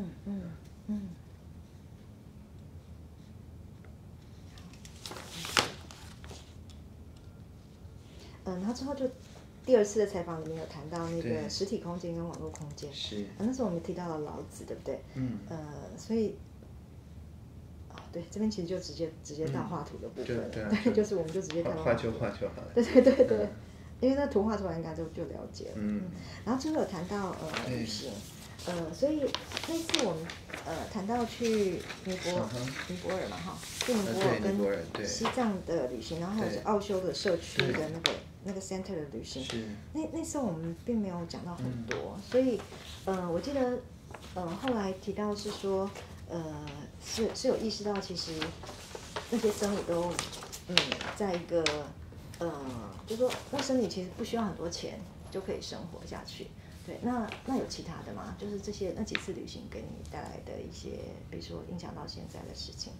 然后之后就第2次的采访里面有谈到那个实体空间跟网络空间， 是， 那时候我们提到了老子，对不对？所以，对，这边其实就直接到画图的部分了，对，就是我们就直接看到画就好了， 对，因为那图画出来应该就了解了，然后最后有谈到旅行。所以那次我们谈到去尼泊尔嘛哈，去尼泊尔跟西藏的旅行，然后还有奥修的社区的那个 center 的旅行，那时候我们并没有讲到很多，所以我记得后来提到是说是有意识到其实那些僧侣都在一个就说那僧侣其实不需要很多钱就可以生活下去。对，那有其他的吗？就是那几次旅行给你带来的一些，比如说影响到现在的事情。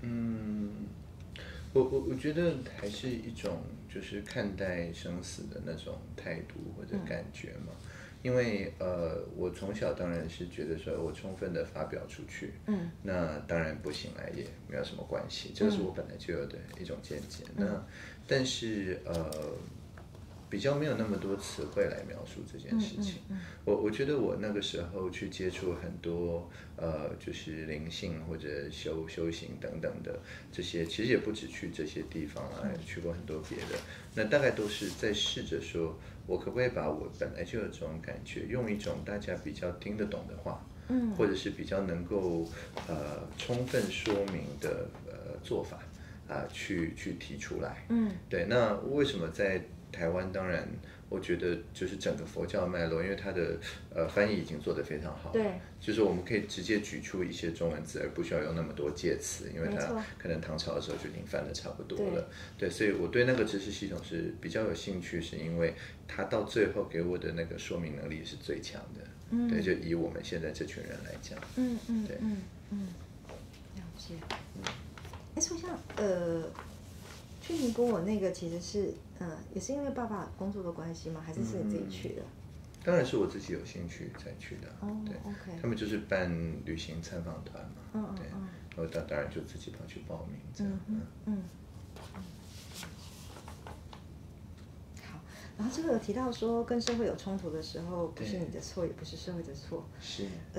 我觉得还是一种就是看待生死的那种态度或者感觉嘛。因为我从小当然是觉得说我充分的发表出去，那当然不醒来也没有什么关系，这是我本来就有的一种见解。但是比较没有那么多词汇来描述这件事情。我觉得我那个时候去接触很多就是灵性或者修行等等的这些，其实也不止去这些地方啊，去过很多别的。那大概都是在试着说，我可不可以把我本来就有这种感觉，用一种大家比较听得懂的话，或者是比较能够充分说明的做法去提出来。对。那为什么在台湾？当然我觉得就是整个佛教脉络，因为它的翻译已经做得非常好，对，就是我们可以直接举出一些中文字，而不需要用那么多介词，因为它可能唐朝的时候就已经翻得差不多了。对，所以我对那个知识系统是比较有興趣，是因为它到最后给我的那个说明能力是最强的。对，就以我们现在这群人来讲，对， 了解。所以像去尼泊尔那个其实是也是因为爸爸工作的关系吗？还是你自己去的？ 当然是我自己有兴趣才去的。对，他们就是办旅行参访团嘛，对，我当然就自己跑去报名这样。 好，然后这个有提到说跟社会有冲突的时候，不是你的错，也不是社会的错。 是。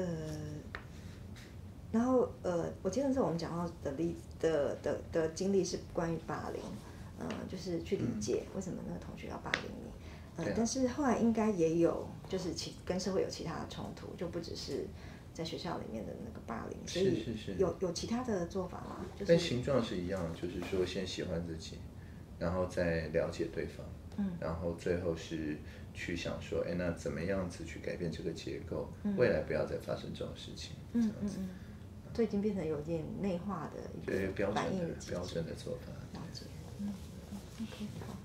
然后我记得是我们讲到的经历是关于霸凌，就是去理解为什么那个同学要霸凌你，但是后来应该也有就是跟社会有其他的冲突，就不只是在学校里面的那个霸凌，所以有其他的做法吗？ 但形状是一样，就是说先喜欢自己，然后再了解对方，然后最后是去想说，那怎么样子去改变这个结构，未来不要再发生这种事情。 这已经变成有点内化的一个反应的标准的做法。 了解。OK， 好。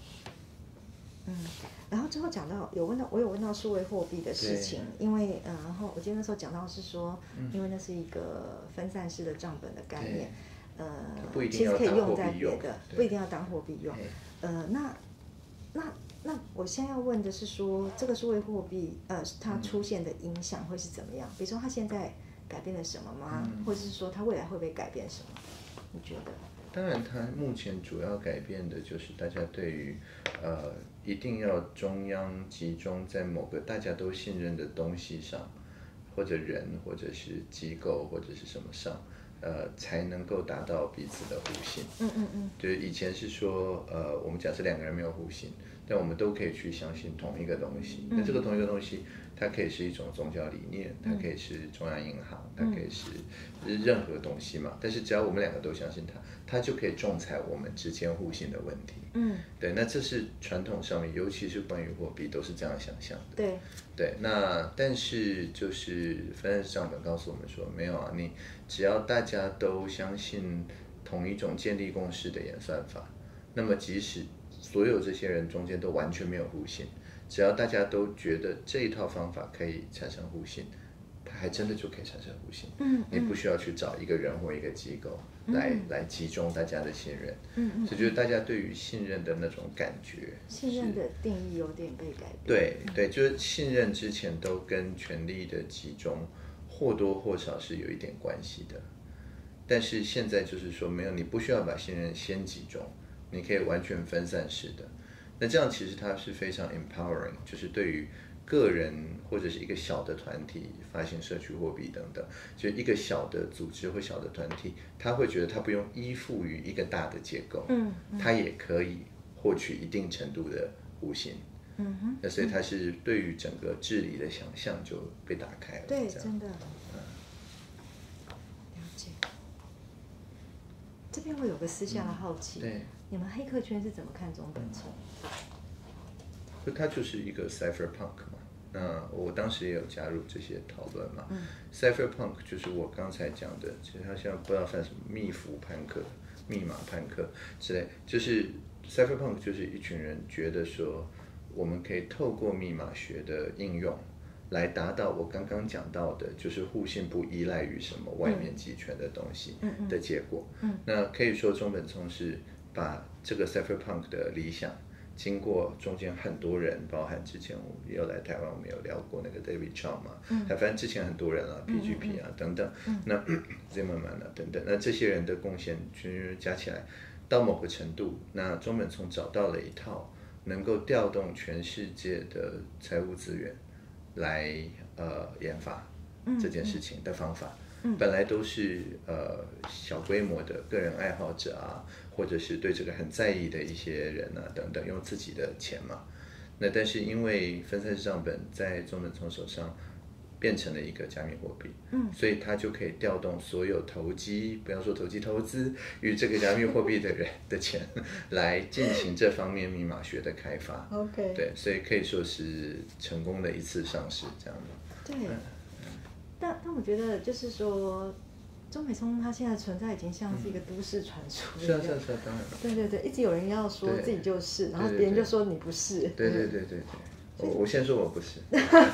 然后之后讲到我有问到数位货币的事情，因为然后我记得那时候讲到是说，因为那是一个分散式的账本的概念，其实可以用在别的，不一定要当货币用。那我现在要问的是说，这个数位货币它出现的影响会是怎么样？比如说它现在改变了什么吗？或者是说它未来会不会改变什么？你觉得？ 当然，它目前主要改变的就是大家对于一定要中央集中在某个大家都信任的东西上，或者人，或者是机构，或者是什么上，才能够达到彼此的互信。就是以前是说我们假设2个人没有互信，但我们都可以去相信同一个东西。那这个同一个东西，它可以是一种宗教理念，它可以是中央银行，它可以是任何东西嘛。但是只要我们2个都相信它，它就可以仲裁我们之间互信的问题。对，那这是传统上面，尤其是关于货币，都是这样想象的。对，那但是就是分散式账本告诉我们说，没有啊，你只要大家都相信同一种建立共识的演算法，那么即使所有这些人中间都完全没有互信，只要大家都觉得这一套方法可以产生互信，它还真的就可以产生互信。你不需要去找一个人或一个机构来集中大家的信任。所以就是大家对于信任的那种感觉， 信任的定义有点被改变。 对，就是信任之前都跟权力的集中或多或少是有一点关系的，但是现在就是说没有，你不需要把信任先集中，你可以完全分散式的。 那这样其实它是非常 empowering， 就是对于个人或者是一个小的团体发行社区货币等等，就一个小的组织或小的团体，他会觉得他不用依附于一个大的结构，他也可以获取一定程度的互信。那所以他是对于整个治理的想象就被打开了。 对，真的。了解。这边我有个私下的好奇， 对， 你们黑客圈是怎么看中本聪？ 它就是一个 cypherpunk 嘛。那我当时也有加入这些讨论嘛。cypherpunk 就是我刚才讲的，其实它现在不知道算什么密符潘克、密码潘克之类，就是 cypherpunk 就是一群人觉得说，我们可以透过密码学的应用，来达到我刚刚讲到的，就是互信不依赖于什么外面集权的东西的结果。那可以说中本聪是把这个 cypherpunk 的理想，经过中间很多人，包含之前我也有来台湾，我们有聊过那个 David Chow 嘛，反正之前很多人啊 ，PGP 啊等等，那 Zimmerman 啊等等，那这些人的贡献均加起来到某个程度，那中本聪找到了一套能够调动全世界的财务资源来研发这件事情的方法。本来都是小规模的个人爱好者啊，或者是对这个很在意的一些人啊等等，用自己的钱嘛。那但是因为分散式账本在中本聪手上变成了一个加密货币，所以他就可以调动所有投机，不要说投机投资与这个加密货币的人的钱，来进行这方面密码学的开发。 OK， 对，所以可以说是成功的一次上市这样的。 对。但我觉得就是说，中本聪他现在存在已经像是一个都市传说一样。 是啊，当然。 对对对，一直有人要说自己就是，然后别人就说你不是。 对，我先说我不是。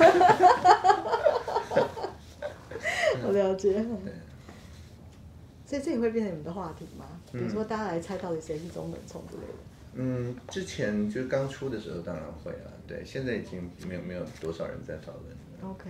我了解。所以这也会变成你们的话题吗？比如说大家来猜到底谁是中本聪之类的。 之前就刚出的时候当然会了，对，现在已经没有多少人在讨论了。 OK。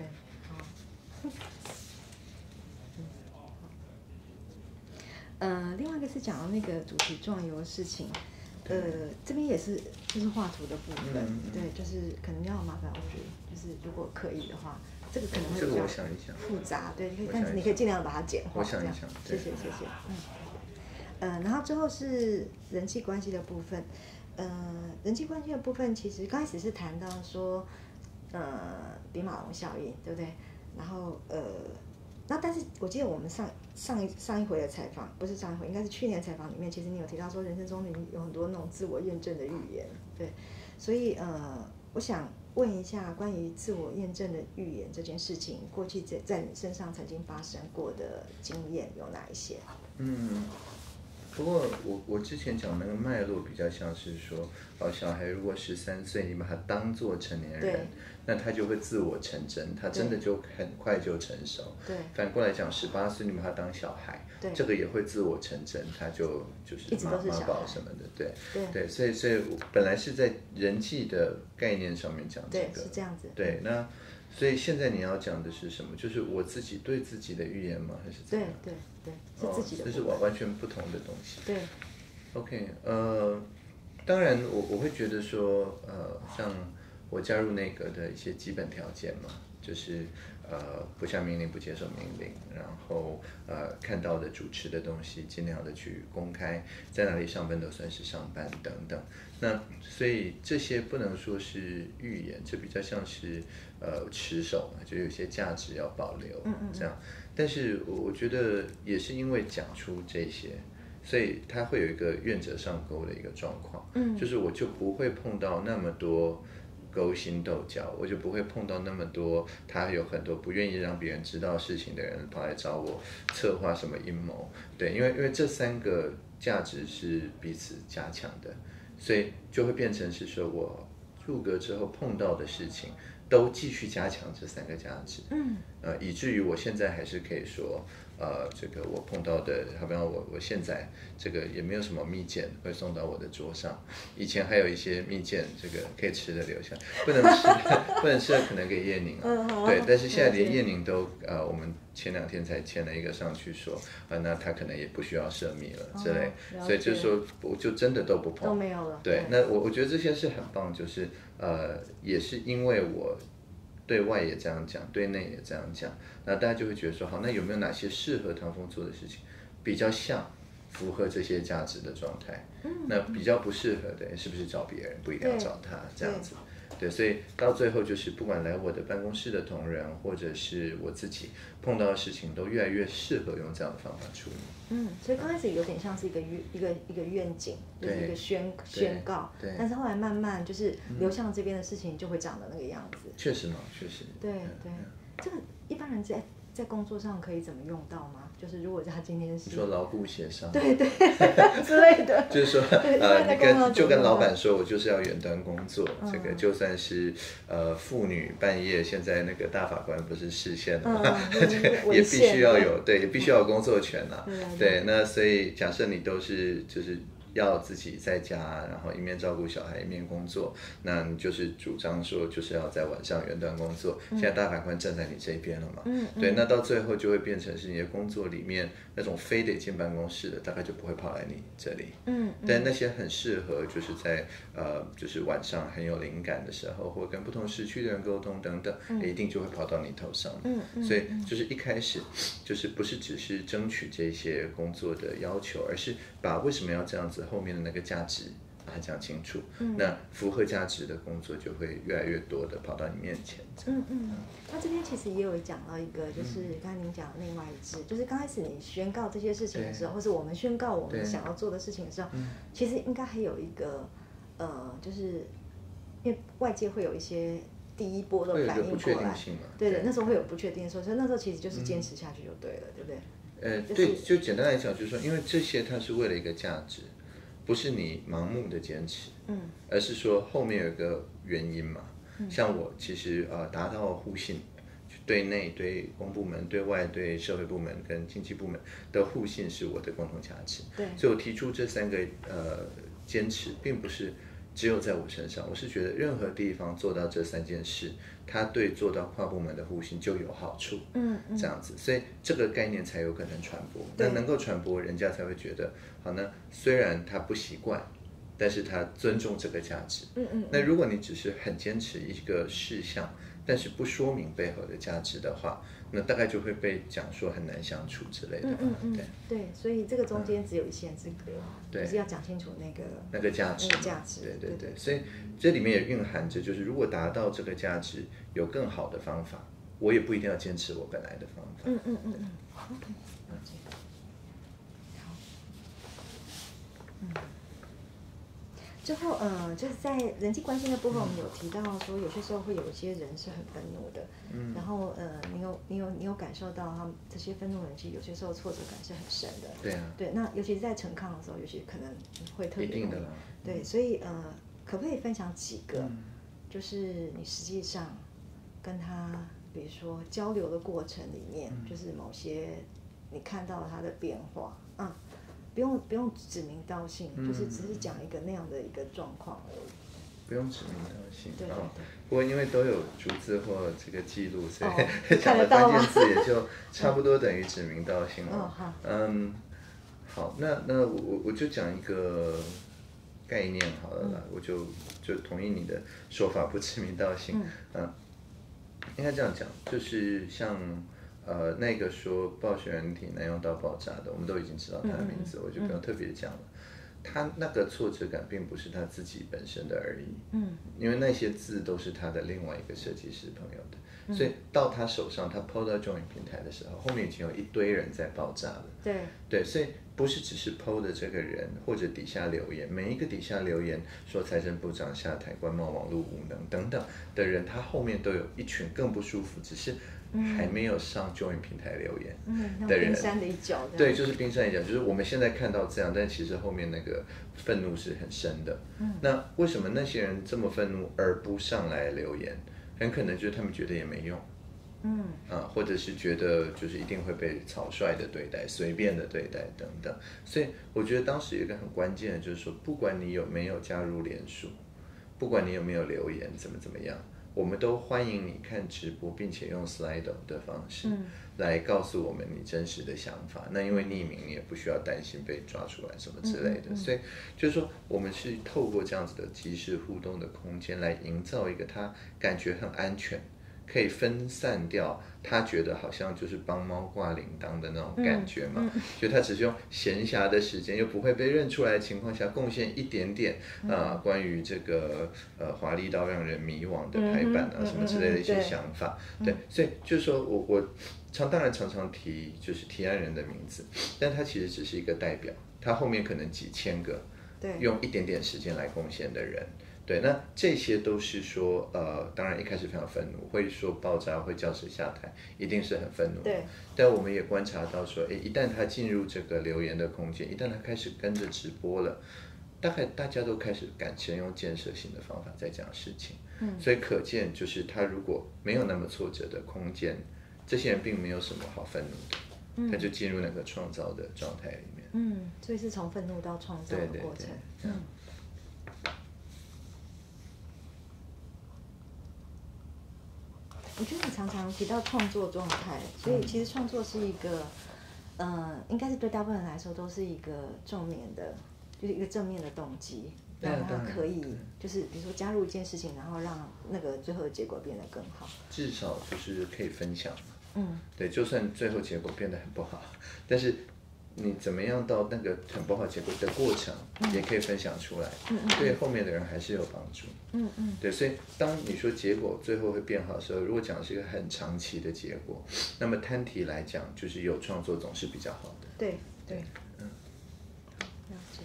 另外一个是讲到那个主题壮游的事情，这边也是就是画图的部分，对，就是可能要麻烦Audrey，就是如果可以的话，这个可能会比较复杂，对，但是你可以尽量把它简化， 我想一想， 谢谢，然后最后是人际关系的部分，人际关系的部分其实刚开始是谈到说，比马龙效应，对不对？然后那但是我记得我们上一回的采访，不是上一回，应该是去年采访里面，其实你有提到说人生中你有很多那种自我验证的预言，对，所以我想问一下关于自我验证的预言这件事情，过去在你身上曾经发生过的经验有哪一些？ 不过我之前讲那个脉络比较像是说，小孩如果13岁，你把他当作成年人，那他就会自我成真，他真的就很快就成熟。 对， 反过来讲，18岁你把他当小孩，这个也会自我成真，他就是妈宝什么的，对，所以我本来是在人际的概念上面讲这个， 对，是这样子。 对，那所以现在你要讲的是什么？就是我自己对自己的预言吗？还是怎样？ 对，是自己的。 这是完全不同的东西。 对。 OK，当然我会觉得说，像我加入内阁的一些基本条件嘛，就是不下命令不接受命令，然后看到的主持的东西尽量的去公开，在哪里上班都算是上班等等。那所以这些不能说是预言，这比较像是持守嘛，就有些价值要保留这样。但是我觉得也是因为讲出这些，所以它会有一个愿者上钩的一个状况，就是我就不会碰到那么多勾心斗角，我就不会碰到那么多他有很多不愿意让别人知道事情的人跑来找我策划什么阴谋，对，因为这3个价值是彼此加强的，所以就会变成是说我入阁之后碰到的事情都继续加强这3个价值，以至于我现在还是可以说， 这个我碰到的，好比方我现在这个也没有什么蜜饯会送到我的桌上，以前还有一些蜜饯这个可以吃的留下，不能吃的可能给叶宁啊，对，但是现在连叶宁都我们前2天才签了一个上去说，那他可能也不需要设蜜了之类，所以就是说我就真的都不碰， 都没有了。 对，那我觉得这些是很棒，就是也是因为我对外也这样讲，对内也这样讲，那大家就会觉得说，好，那有没有哪些适合唐凤做的事情，比较像符合这些价值的状态？那比较不适合的，是不是找别人，不一定要找他这样子？对，所以到最后就是不管来我的办公室的同仁，或者是我自己碰到的事情，都越来越适合用这样的方法处理。 所以刚开始有点像是一个愿景，就是一个宣告，但是后来慢慢就是流向这边的事情就会长得那个样子。 确实嘛，确实。 对，这个一般人在工作上可以怎么用到吗？就是如果他今天是你说劳雇协商， 对之类的， 就是说你跟老板说，我就是要远端工作，这个就算是妇女半夜，现在那个大法官不是释宪了吗？也必须要有，对，也必须要有工作权啊。对，那所以假设你都是就是要自己在家，然后一面照顾小孩一面工作，那你就是主张说就是要在晚上远端工作。现在大法官站在你这边了嘛？对，那到最后就会变成是你的工作里面那种非得进办公室的，大概就不会跑来你这里。但那些很适合就是在就是晚上很有灵感的时候，或跟不同时区的人沟通等等，一定就会跑到你头上。所以就是一开始就是不是只是争取这些工作的要求，而是把为什么要这样子后面的那个价值把它讲清楚，那符合价值的工作就会越来越多的跑到你面前。 那这边其实也有讲到一个，就是刚才您讲的内外一致，就是刚开始你宣告这些事情的时候，或是我们宣告我们想要做的事情的时候，其实应该还有一个就是因为外界会有一些第一波的反应过来，对的，那时候会有不确定性，所以那时候其实就是坚持下去就对了，对不对？ 对，就简单来讲，就是说，因为这些它是为了一个价值，不是你盲目的坚持，而是说后面有一个原因嘛。像我其实达到互信，对内、对公部门、对外、对社会部门跟经济部门的互信是我的共同价值。对，所以我提出这3个坚持，并不是只有在我身上，我是觉得任何地方做到这3件事，它对做到跨部门的互信就有好处。这样子，所以这个概念才有可能传播。那能够传播，人家才会觉得好呢。虽然他不习惯，但是他尊重这个价值。那如果你只是很坚持一个事项，但是不说明背后的价值的话，那大概就会被讲说很难相处之类的。 对，所以这个中间只有一线之隔，就是要讲清楚那个价值。 对，所以这里面也蕴含着，就是如果达到这个价值，有更好的方法，我也不一定要坚持我本来的方法。 OK， 了解。好。之后，就是在人际关系的部分，我们有提到说，有些时候会有一些人是很愤怒的，然后你有感受到他们这些愤怒人，其实有些时候挫折感是很深的。 对啊。 对，那尤其是在陈抗的时候，尤其可能会特别容易。 一定的。 对，所以可不可以分享几个，就是你实际上跟他，比如说交流的过程里面，就是某些你看到他的变化啊。不用指名道姓，就是只是讲一个那样的一个状况而已。 不用指名道姓。 对。 不过因为都有逐字或这个记录，所以讲的关键字也就差不多等于指名道姓了。好，那我就讲一个概念好了啦，我就同意你的说法，不指名道姓。应该这样讲，就是像。那个说暴雪软体难用到爆炸的，我们都已经知道他的名字，我就不用特别讲了。他那个挫折感并不是他自己本身的而已，因为那些字都是他的另外一个设计师朋友的，所以到他手上，他 PO 到 Join 平台的时候，后面已经有一堆人在爆炸了。对，所以不是只是 PO 的这个人或者底下留言，每一个底下留言说财政部长下台、官帽网络无能等等的人，他后面都有一群更不舒服，只是。还没有上 Join 平台留言的人， 冰山的一角。 对，就是冰山一角，就是我们现在看到这样，但其实后面那个愤怒是很深的。那为什么那些人这么愤怒而不上来留言？很可能就是他们觉得也没用， 或者是觉得就是一定会被草率的对待、随便的对待等等。所以我觉得当时有一个很关键的就是说，不管你有没有加入脸书，不管你有没有留言怎么样，我们都欢迎你看直播，并且用 Slido 的方式来告诉我们你真实的想法。那因为匿名，你也不需要担心被抓出来什么之类的。所以就是说，我们是透过这样子的即时互动的空间，来营造一个他感觉很安全，可以分散掉他觉得好像就是帮猫挂铃铛的那种感觉嘛，就他只是用闲暇的时间又不会被认出来的情况下，贡献一点点关于这个华丽到让人迷惘的排版什么之类的一些想法。对，所以就是说我当然常常提就是提案人的名字，但他其实只是一个代表，他后面可能几千个用一点点时间来贡献的人。对，那这些都是说，当然一开始非常愤怒，会说爆炸，会叫谁下台，一定是很愤怒。对。但我们也观察到说，一旦他进入这个留言的空间，一旦他开始跟着直播了，大概大家都开始敢先用建设性的方法在讲事情。所以可见，就是他如果没有那么挫折的空间，这些人并没有什么好愤怒的，他就进入那个创造的状态里面。 所以是从愤怒到创造的过程。我觉得你常常提到创作状态，所以其实创作是一个，应该是对大部分人来说都是一个正面的，就是一个正面的动机，让他可以就是比如说加入一件事情，然后让那个最后的结果变得更好。 至少就是可以分享嘛。对，就算最后结果变得很不好，但是你怎么样到那个很不好结果的过程，也可以分享出来，对后面的人还是有帮助。对，所以当你说结果最后会变好的时候，如果讲的是一个很长期的结果，那么摊提来讲，就是有创作总是比较好的。 对。了解。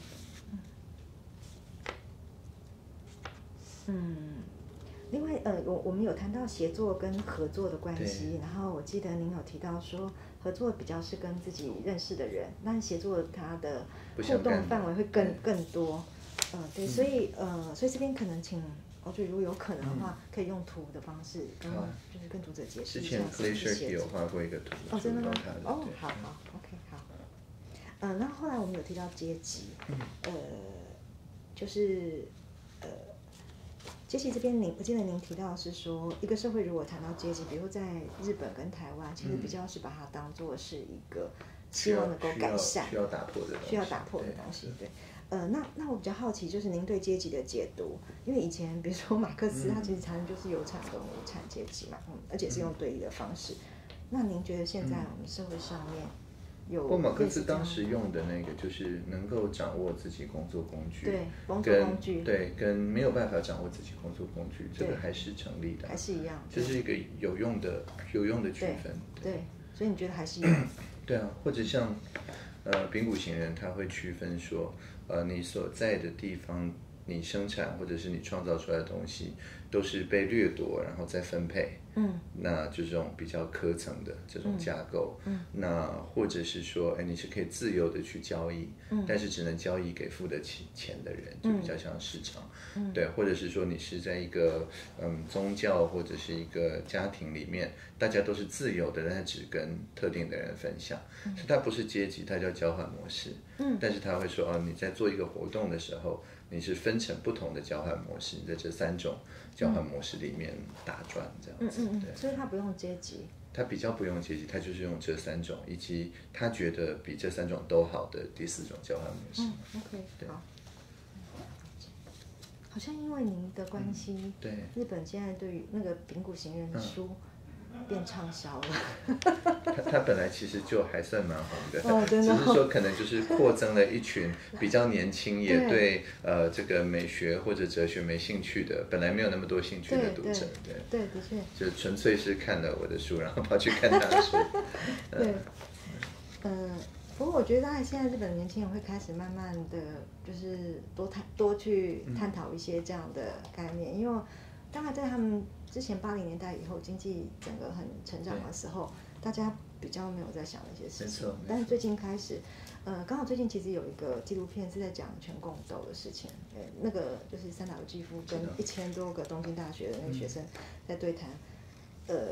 另外，我们有谈到协作跟合作的关系，然后我记得您有提到说，合作比较是跟自己认识的人，但协作它的互动范围会更多。对，所以这边可能请Audrey，如果有可能的话，可以用图的方式就是跟读者解释一下。 之前 Glacier 有画过一个图， 真的吗？好，OK， 好。那后来我们有提到阶级，就是阶级这边我记得您提到的是说，一个社会如果谈到阶级，比如在日本跟台湾，其实比较是把它当作是一个希望能够改善、 需要打破的东西。对。那我比较好奇，就是您对阶级的解读，因为以前比如说马克思，他其实常常就是有产跟无产阶级嘛，而且是用对立的方式。那您觉得现在我们社会上面有？ 马克思当时用的那个就是能够掌握自己工作工具， 对，工作工具， 跟没有办法掌握自己工作工具，这个还是成立的， 还是一样， 这是一个有用的区分。 对，所以你觉得还是有？ 对啊，或者像丙谷行人他会区分说，你所在的地方，你生产或者是你创造出来的东西，都是被掠夺然后再分配。那就是这种比较科层的这种架构。那或者是说，你是可以自由的去交易，但是只能交易给付得起钱的人，就比较像市场。对，或者是说你是在一个宗教或者是一个家庭里面，大家都是自由的，但是只跟特定的人分享。所以它不是阶级，它叫交换模式。但是他会说，你在做一个活动的时候，你是分成不同的交换模式，你在这3种交换模式里面打转这样子。对， 所以他不用阶级， 他比较不用阶级，他就是用这3种，以及他觉得比这3种都好的第4种交换模式。 OK， 对。好像因为您的关系， 对， 日本现在对于那个丙谷行人的书变畅销了。 他本来其实就还算蛮红的， 真的只是说可能就是扩增了一群比较年轻，也对这个美学或者哲学没兴趣的，本来没有那么多兴趣的读者。 对，的确， 就纯粹是看了我的书，然后跑去看他的书。 对，不过我觉得大概现在日本的年轻人会开始慢慢的就是多去探讨一些这样的概念，因为大概在他们之前80年代以后，经济整个很成长的时候，大家比较没有在想那些事情。但是最近开始，刚好最近其实有一个纪录片是在讲全共斗的事情，那个就是三岛由纪夫跟1000多个东京大学的那个学生在对谈，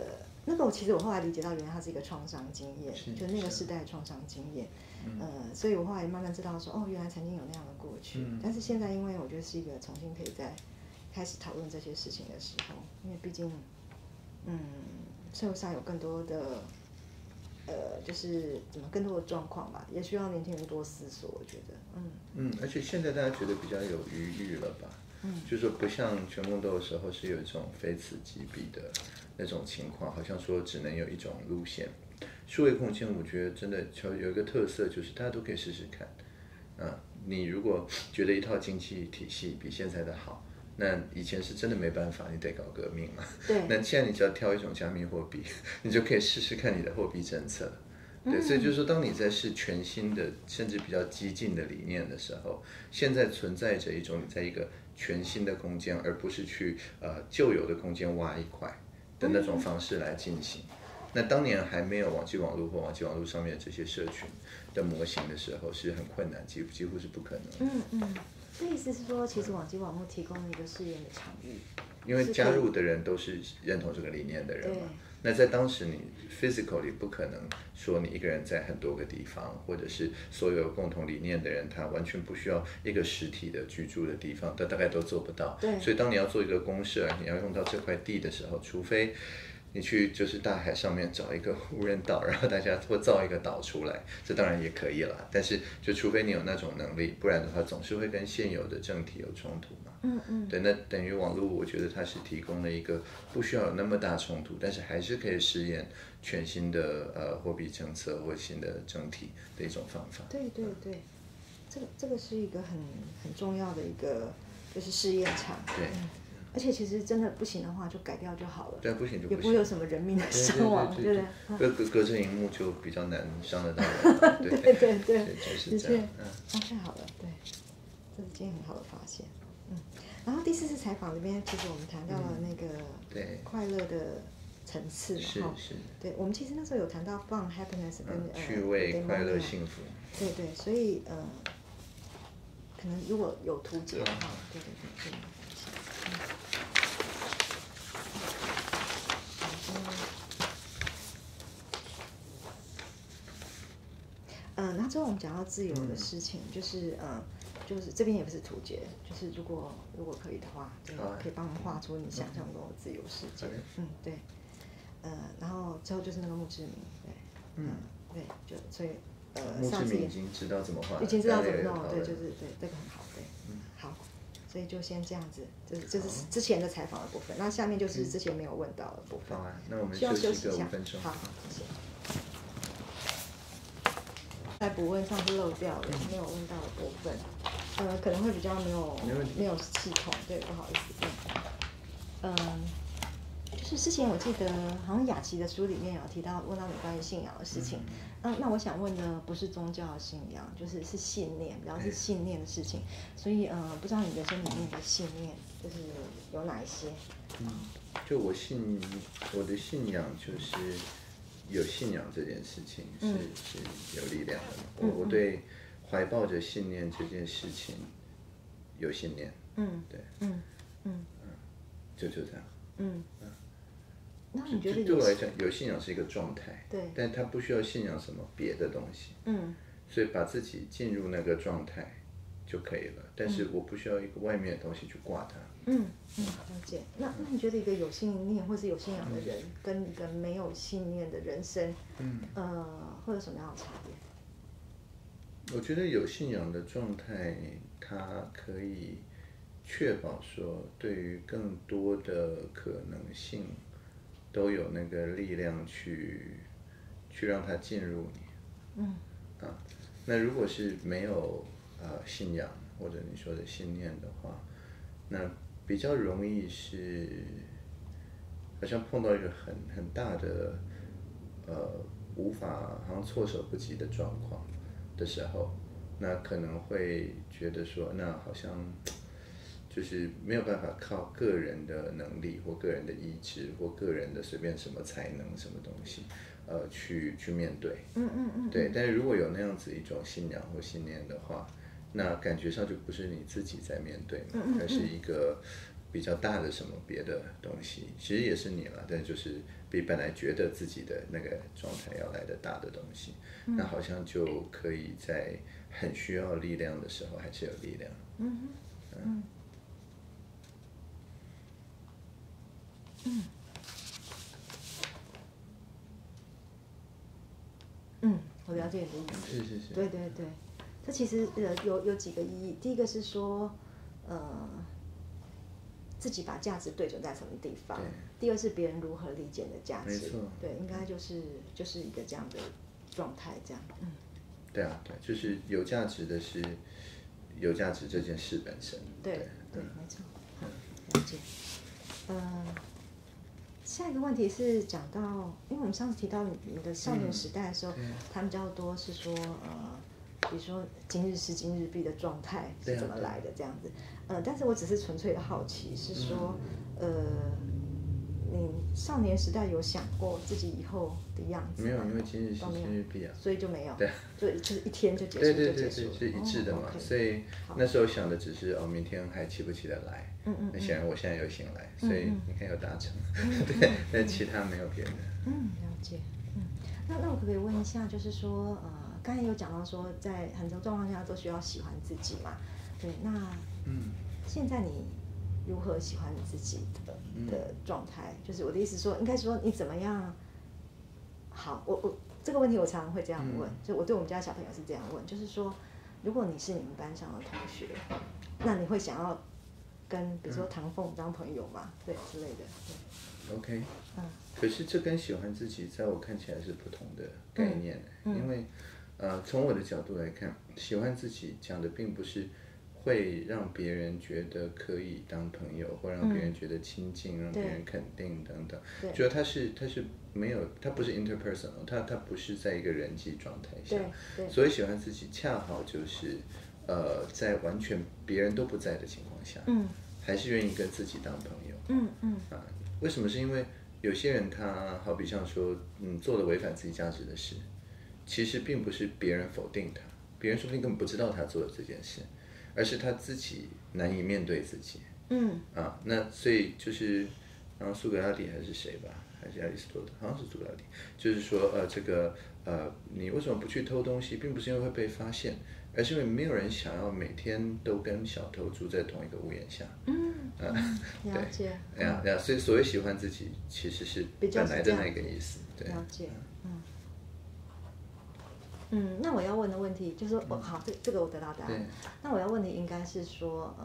那个其实我后来理解到，原来它是一个创伤经验，就那个时代的创伤经验。所以我后来慢慢知道说，哦，原来曾经有那样的过去。但是现在，因为我觉得是一个重新可以再开始讨论这些事情的时候，因为毕竟，社会上有更多的，就是更多的状况吧，也需要年轻人多思索。我觉得， 而且现在大家觉得比较有余裕了吧？就是说不像全梦斗的时候是有一种非此即彼的那种情况，好像说只能有一种路线。数位空间我觉得真的有一个特色，就是大家都可以试试看。你如果觉得一套经济体系比现在的好，那以前是真的没办法，你得搞革命嘛。 对。 那现在你只要挑一种加密货币，你就可以试试看你的货币政策。对，所以就是说，当你在试全新的甚至比较激进的理念的时候，现在存在着一种你在一个全新的空间，而不是去旧有的空间挖一块的那种方式来进行。那当年还没有网际网络或网际网络上面这些社群的模型的时候，是很困难，几乎是不可能。 这意思是说，其实网际网络提供了一个试验的场域， 因为加入的人都是认同这个理念的人嘛。那在当时你 physically 不可能说你一个人在很多个地方，或者是所有共同理念的人，他完全不需要一个实体的居住的地方，他大概都做不到。所以当你要做一个公社，你要用到这块地的时候，除非你去就是大海上面找一个无人岛，然后大家会造一个岛出来，这当然也可以啦。但是就除非你有那种能力，不然的话总是会跟现有的政体有冲突嘛。对，那等于网络，我觉得它是提供了一个不需要有那么大冲突，但是还是可以实验全新的货币政策或新的政体的一种方法。 对，这个是一个很重要的一个就是试验场。 对。 而且其实真的不行的话，就改掉就好了。 对，不行就不行， 也不会有什么人命的伤亡，对不对？隔着荧幕就比较难伤得到人。 对， 就是这样。 太好了，对，这是件很好的发现。然后第4次采访里边，其实我们谈到了那个快乐的层次嘛， 是。 对，我们其实那时候有谈到 fun happiness 跟趣味、快乐、幸福。 对，所以可能如果有图解的话，对。那之后我们讲到自由的事情，就是这边也不是图解，就是如果可以的话，可以帮我们画出你想象中的自由世界。对。然后之后就是那个墓志铭，对，就所以墓志铭已经知道怎么画了， 已经知道怎么弄了，对，就是对，这个很好，对，好。所以就先这样子，就是之前的采访的部分。那下面就是之前没有问到的部分。 好啊，那我们休息一下下 5分钟。 好，谢谢。在补问上是漏掉了，没有问到的部分，可能会比较没有系统，对，不好意思。就是之前我记得好像雅琪的书里面有问到你关于信仰的事情。那我想问的不是宗教的信仰，就是信念，比较是信念的事情。所以不知道你人生里面的信念就是有哪一些？ 就我的信仰就是有信仰这件事情是有力量的。我对怀抱着信念这件事情有信念。对。就这样。 那你觉得对我来讲，有信仰是一个状态， 对， 但它不需要信仰什么别的东西，所以把自己进入那个状态就可以了。但是我不需要一个外面的东西去挂它。 了解。那你觉得一个有信念或是有信仰的人，跟一个没有信念的人生，会有什么样的差别？ 我觉得有信仰的状态，它可以确保说，对于更多的可能性。都有那个力量去让它进入你。那如果是没有信仰或者你说的信念的话，那比较容易是好像碰到一个很大的无法好像措手不及的状况的时候，那可能会觉得说，那好像就是没有办法靠个人的能力或个人的意志或个人的随便什么才能什么东西，去面对。对，但是如果有那样子一种信仰或信念的话，那感觉上就不是你自己在面对嘛，而是一个比较大的什么别的东西，其实也是你了，但就是比本来觉得自己的那个状态要来的大的东西，那好像就可以在很需要力量的时候还是有力量。 我了解你的意思。 是。 对，这其实有几个意义。第一个是说，自己把价值对准在什么地方。第二是别人如何理解你的价值。 没错。 对，应该就是一个这样的状态，这样。 对啊，对，就是有价值的是有价值这件事本身。 对，没错。好，了解。下一个问题是讲到，因为我们上次提到你的少年时代的时候，谈比较多是说比如说今日事今日毕的状态是怎么来的这样子。但是我只是纯粹的好奇，是说你少年时代有想过自己以后的样子吗？ 没有，因为今日事今日毕啊， 所以就没有。 对， 就是一天就结束， 对，是一致的嘛。所以那时候想的只是明天还起不起得来。那显然我现在又醒来，所以你看有达成。对，但其他没有别的。 了解。那我可不可以问一下，就是说刚才有讲到说，在很多状况下都需要喜欢自己嘛？对，那现在你如何喜欢你自己的状态？就是我的意思说，应该说你怎么样？好，我这个问题我常常会这样问，就我对我们家小朋友是这样问，就是说，如果你是你们班上的同学，那你会想要跟比如说唐凤当朋友吗？对之类的。对 OK。可是这跟喜欢自己，在我看起来是不同的概念。因为从我的角度来看，喜欢自己讲的并不是会让别人觉得可以当朋友，或让别人觉得亲近，让别人肯定等等。觉得它是没有，它不是 interpersonal， 它不是在一个人际状态下。所以喜欢自己恰好就是在完全别人都不在的情况下，还是愿意跟自己当朋友。为什么？是因为有些人他好比像说做了违反自己价值的事，其实并不是别人否定他，别人说不定根本不知道他做了这件事，而是他自己难以面对自己。那所以就是苏格拉底还是谁吧，还是亚里士多德，好像是苏格拉底，就是说你为什么不去偷东西，并不是因为会被发现，而是因为没有人想要每天都跟小偷住在同一个屋檐下。 了解。 所以所谓喜欢自己，其实是本来的那个意思。对， 了解。那我要问的问题就是说，好，这个我得到答案。那我要问的应该是说，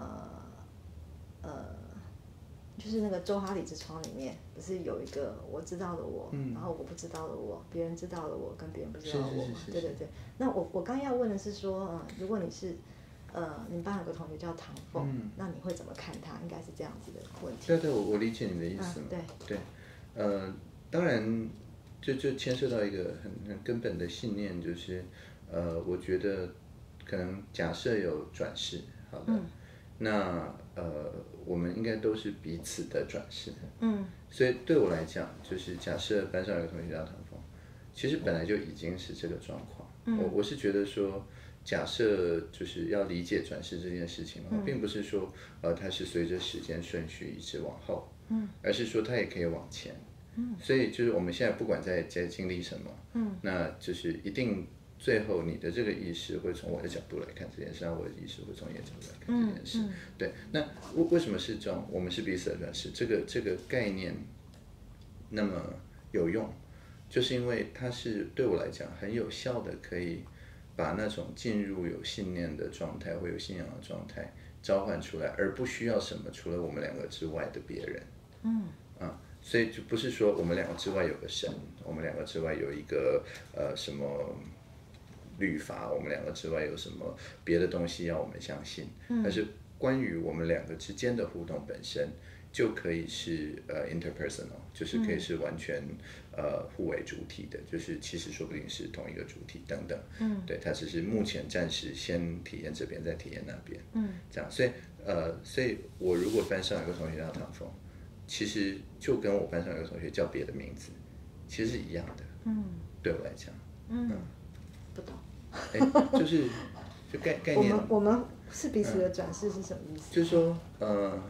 就是那个周哈里之窗里面，不是有一个我知道的我，然后我不知道的我，别人知道的我跟别人不知道的我嘛？对。那我刚要问的是说，如果你是你们班有个同学叫唐凤，那你会怎么看他？应该是这样子的问题。 对，我理解你的意思嘛。对。当然就牵涉到一个很根本的信念，就是我觉得可能假设有转世，好的，那我们应该都是彼此的转世。所以对我来讲，就是假设班上有个同学叫唐凤，其实本来就已经是这个状况。我是觉得说，假设就是要理解转世这件事情的话，并不是说它是随着时间顺序一直往后，而是说它也可以往前。所以就是我们现在不管在经历什么，那就是一定最后你的这个意识会从我的角度来看这件事，然后我的意识会从你的角度来看这件事。对，那为什么是这种我们是彼此的转世？这个概念那么有用，就是因为它是对我来讲很有效的，可以把那种进入有信念的状态或有信仰的状态召唤出来，而不需要什么除了我们两个之外的别人。所以就不是说我们两个之外有个神，我们两个之外有一个什么律法，我们两个之外有什么别的东西要我们相信，而是关于我们两个之间的互动本身就可以是interpersonal， 就是可以是完全互为主体的，就是其实说不定是同一个主体等等。对，它只是目前暂时先体验这边，再体验那边。这样，所以我如果班上有个同学叫唐凤，其实就跟我班上有个同学叫别的名字，其实是一样的。对我来讲。 不懂。 就概念。 我们是彼此的转世是什么意思？ 就是说，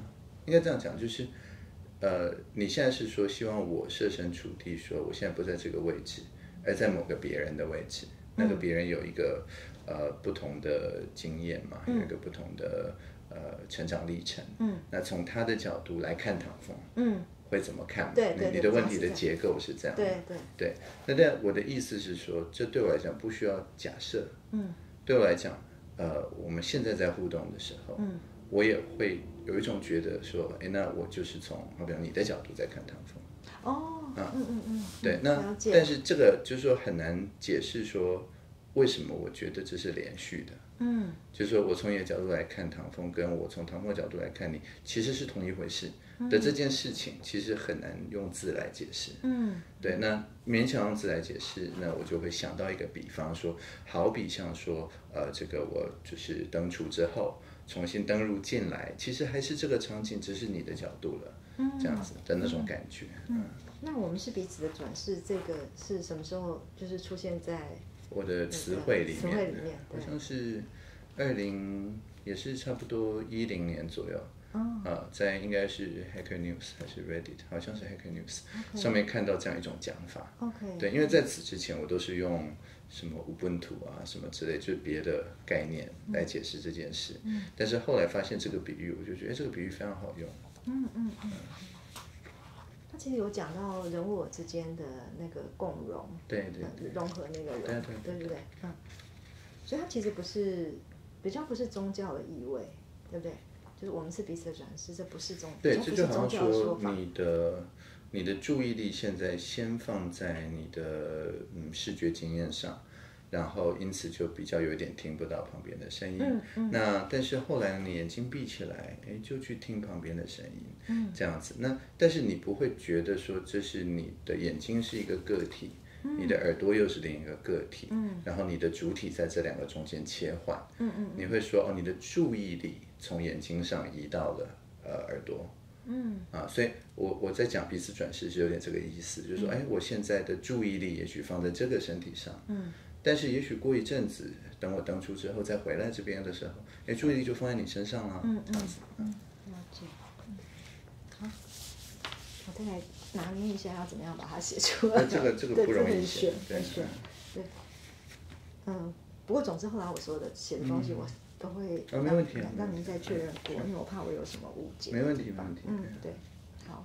应该这样讲，就是你现在是说希望我设身处地说，我现在不在这个位置，而在某个别人的位置，那个别人有一个不同的经验嘛，有一个不同的成长历程，那从他的角度来看唐凤，会怎么看？ 对， 你的问题的结构是这样，对。那但我的意思是说，这对我来讲不需要假设，对我来讲，我们现在在互动的时候，我也会有一种觉得说，哎，那我就是从，好比你的角度在看唐凤，对，那但是这个就是说很难解释说为什么我觉得这是连续的。就是说我从你的角度来看唐凤，跟我从唐凤的角度来看你，其实是同一回事的这件事情，其实很难用字来解释。对，那勉强用字来解释，那我就会想到一个比方说，好比像说，这个我就是登出之后，重新登入进来，其实还是这个场景，只是你的角度了，这样子的那种感觉。 那我们是彼此的转世，这个是什么时候就是出现在？ 我的词汇里面，好像是也是差不多10年左右，在应该是 Hacker News 还是 Reddit， 好像是 Hacker News， 上面看到这样一种讲法。对，因为在此之前我都是用什么 Ubuntu 啊什么之类，就是别的概念来解释这件事。但是后来发现这个比喻，我就觉得这个比喻非常好用。 他其实有讲到人我之间的那个共融， 对， 融合那个人，对不对？所以它其实比较不是宗教的意味，对不对？就是我们是彼此的转世，这不是宗教， 对，这就好像说你的注意力现在先放在你的视觉经验上，然后因此就比较有一点听不到旁边的声音。那但是后来你眼睛闭起来，就去听旁边的声音，这样子。那但是你不会觉得说这是你的眼睛是一个个体，你的耳朵又是另一个个体，然后你的主体在这两个中间切换。你会说你的注意力从眼睛上移到了耳朵。所以我在讲彼此转世是有点这个意思，就是说，我现在的注意力也许放在这个身体上，但是也许过一阵子，等我登出之后再回来这边的时候，注意力就放在你身上了，这样子。 了解。好，我再来拿捏一下要怎么样把它写出来。 这个不容易写， 对。不过总之后来我说的写的东西我都会让您再确认过，因为我怕我有什么误解。 没问题。 对，好。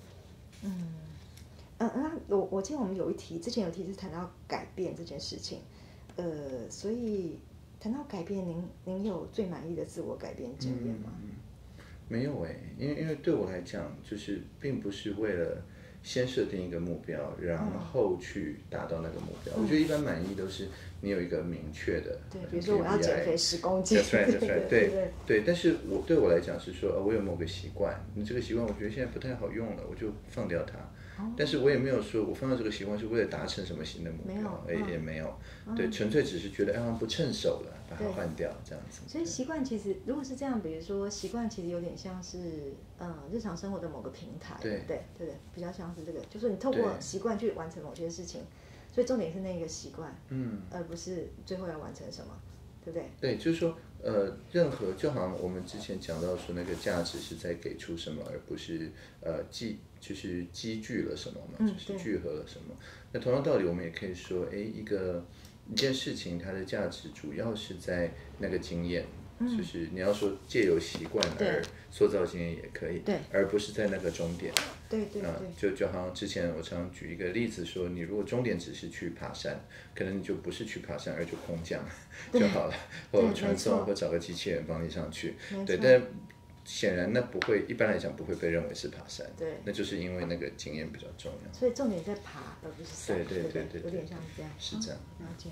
那我记得我们之前有一题是谈到改变这件事情，所以谈到改变，您有最满意的自我改变经验吗？ 没有因为对我来讲，就是并不是为了先设定一个目标，然后去达到那个目标。我觉得一般满意都是你有一个明确的， 对，比如说我要减肥10公斤， 对。但是对我来讲是说，我有某个习惯，这个习惯我觉得现在不太好用了，我就放掉它。但是我也没有说我放掉这个习惯是为了达成什么新的目标，也没有，对，纯粹只是觉得不趁手了，把它换掉这样子。 所以习惯其实如果是这样，比如说习惯其实有点像是日常生活的某个平台，对，比较像是这个，就是你透过习惯去完成某些事情，所以重点是那个习惯，而不是最后要完成什么，对不对？ 对，就是说任何就好像我们之前讲到说那个价值是在给出什么，而不是就是积聚了什么嘛，就是聚合了什么。那同样道理，我们也可以说，一件事情它的价值主要是在那个经验，就是你要说借由习惯而塑造经验也可以，而不是在那个终点。 对。 就好像之前我常举一个例子说，你如果终点只是去爬山，可能你就不是去爬山，而就空降就好了，或者传送，或找个机器人帮你上去。对，但显然那一般来讲不会被认为是爬山， 对， 那就是因为那个经验比较重要。 所以重点在爬，而不是山。对，有点像这样。 是这样。 了解。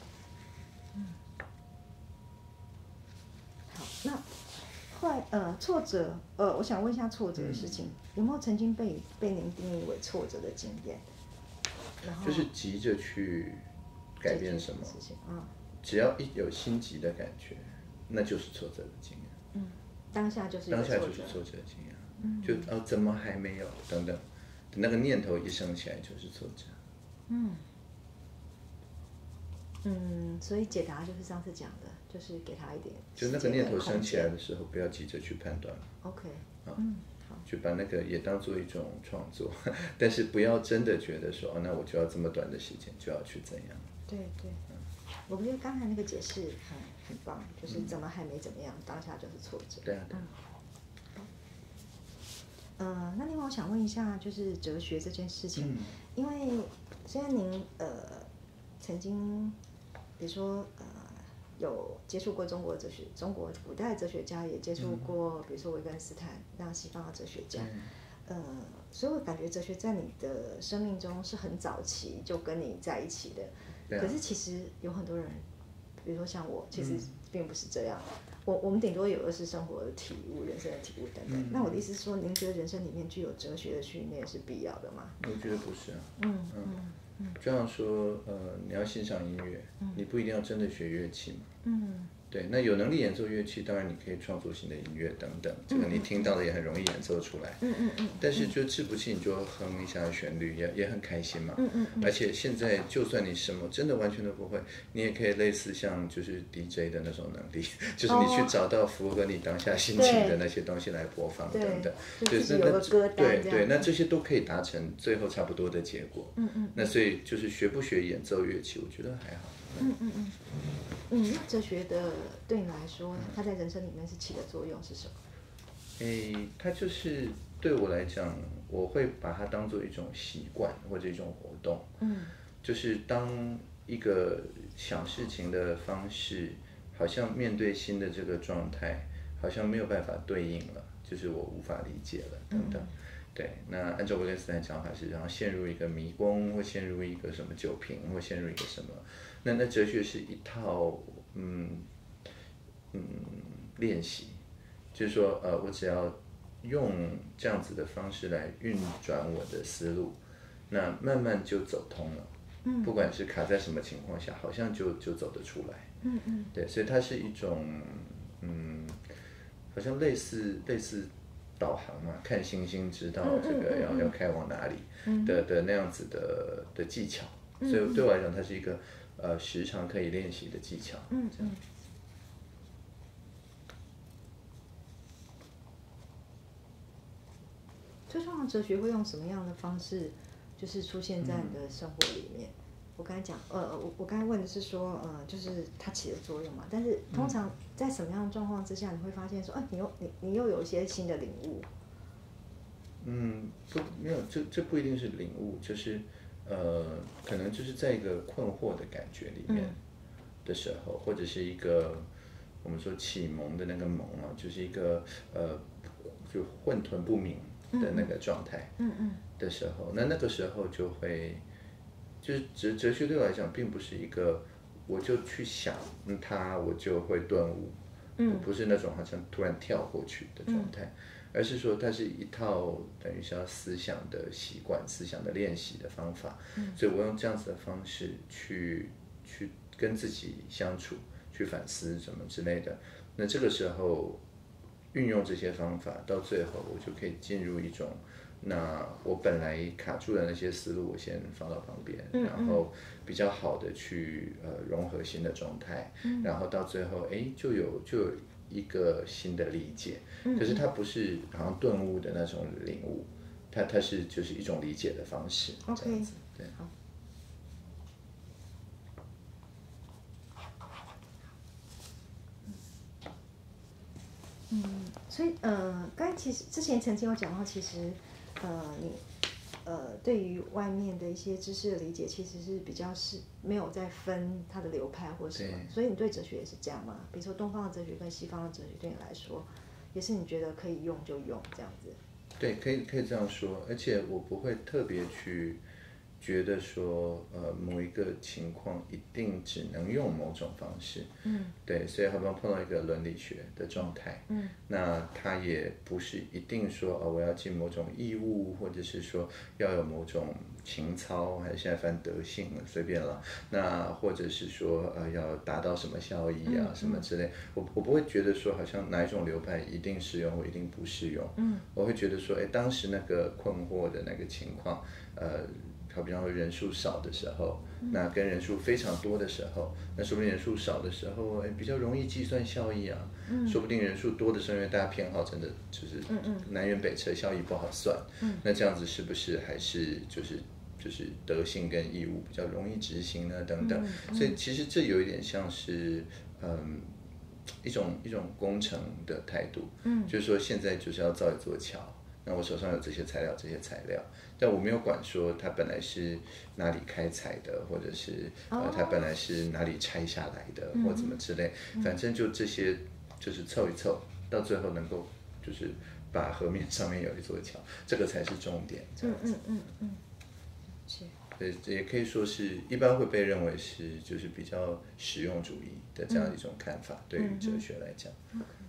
好，那后来挫折，我想问一下挫折的事情，有没有曾经被您定义为挫折的经验？然后就是急着去改变什么事情，只要一有心急的感觉，那就是挫折的经验。 当下就是挫折的经验。就怎么还没有等等，那个念头一升起来就是挫折。 所以解答就是上次讲的，就是给他一点。 就那个念头升起来的时候，不要急着去判断。 OK。 就把那个也当做一种创作，但是不要真的觉得说那我就要这么短的时间就要去怎样。 对对，我觉得刚才那个解释很棒，就是怎么还没怎么样，当下就是挫折。 对啊。 那另外我想问一下，就是哲学这件事情，因为虽然您曾经，比如说有接触过中国哲学，中国古代哲学家也接触过，比如说维根斯坦，那西方的哲学家，所以我感觉哲学在你的生命中是很早期就跟你在一起的。可是其实有很多人，比如说像我，其实并不是这样。我们顶多有的是生活的体悟、人生的体悟等等。那我的意思是说，您觉得人生里面具有哲学的训练是必要的吗？ 我觉得不是啊。就像说，你要欣赏音乐，你不一定要真的学乐器嘛。对，那有能力演奏乐器，当然你可以创作新的音乐等等，这个你听到的也很容易演奏出来。但是就治不起，你就哼一下旋律，也很开心嘛。而且现在就算你什么真的完全都不会，你也可以类似像就是 DJ 的那种能力，就是你去找到符合你当下心情的那些东西来播放等等。 就是有个歌单这样。 对，那这些都可以达成最后差不多的结果。那所以就是学不学演奏乐器，我觉得还好。 那哲学的对你来说，它在人生里面是起的作用是什么？ 它就是对我来讲，我会把它当做一种习惯或者一种活动。就是当一个想事情的方式，好像面对新的这个状态，好像没有办法对应了，就是我无法理解了等等。对，那按照维根斯坦讲法是，然后陷入一个迷宫，或陷入一个什么酒瓶，或陷入一个什么，那哲学是一套练习，就是说我只要用这样子的方式来运转我的思路，那慢慢就走通了。不管是卡在什么情况下，好像就走得出来。对，所以它是一种好像类似导航嘛，看星星知道这个要开往哪里的那样子的技巧。所以对我来讲，它是一个时常可以练习的技巧。这样。 最重要的哲学会用什么样的方式，就是出现在你的生活里面？我刚才讲，我刚才问的是说，就是它起的作用嘛。但是通常在什么样的状况之下，你会发现说，你又有一些新的领悟？ 没有，这不一定是领悟，就是可能就是在一个困惑的感觉里面的时候，或者是一个我们说启蒙的那个蒙啊，就是一个就混沌不明的那个状态的时候，那个时候就会。就是哲学对我来讲，并不是一个我就去想它，我就会顿悟，不是那种好像突然跳过去的状态，而是说它是一套等于是要思想的习惯、思想的练习的方法，所以我用这样子的方式去跟自己相处，去反思什么之类的。那这个时候运用这些方法，到最后我就可以进入一种。那我本来卡住的那些思路，我先放到旁边，然后比较好的去融合新的状态，然后到最后就有一个新的理解。可是它不是好像顿悟的那种领悟，它是就是一种理解的方式。这样子，对。好。 所以刚才其实之前曾经有讲到，其实你对于外面的一些知识的理解，其实是比较是没有在分它的流派或什么，所以你对哲学也是这样吗？比如说东方的哲学跟西方的哲学对你来说，也是你觉得可以用就用这样子？ 对，可以这样说，而且我不会特别去觉得说某一个情况一定只能用某种方式。对，所以好比碰到一个伦理学的状态，那它也不是一定说我要尽某种义务，或者是说要有某种情操，还是现在翻德性了，随便了。那或者是说要达到什么效益啊，什么之类，我不会觉得说好像哪一种流派一定适用或一定不适用。我会觉得说，当时那个困惑的那个情况， 好比方说人数少的时候，那跟人数非常多的时候，那说不定人数少的时候，比较容易计算效益啊。说不定人数多的时候，因为大家偏好真的就是南辕北辙，效益不好算。那这样子是不是还是就是德性跟义务比较容易执行呢？等等。所以其实这有一点像是一种工程的态度。就是说现在就是要造一座桥。那我手上有这些材料，但我没有管说它本来是哪里开采的，或者是它本来是哪里拆下来的，或怎么之类。反正就这些，就是凑一凑，到最后能够就是把河面上面有一座桥，这个才是重点。这样子。对，也可以说是一般会被认为是就是比较实用主义的这样一种看法，对于哲学来讲。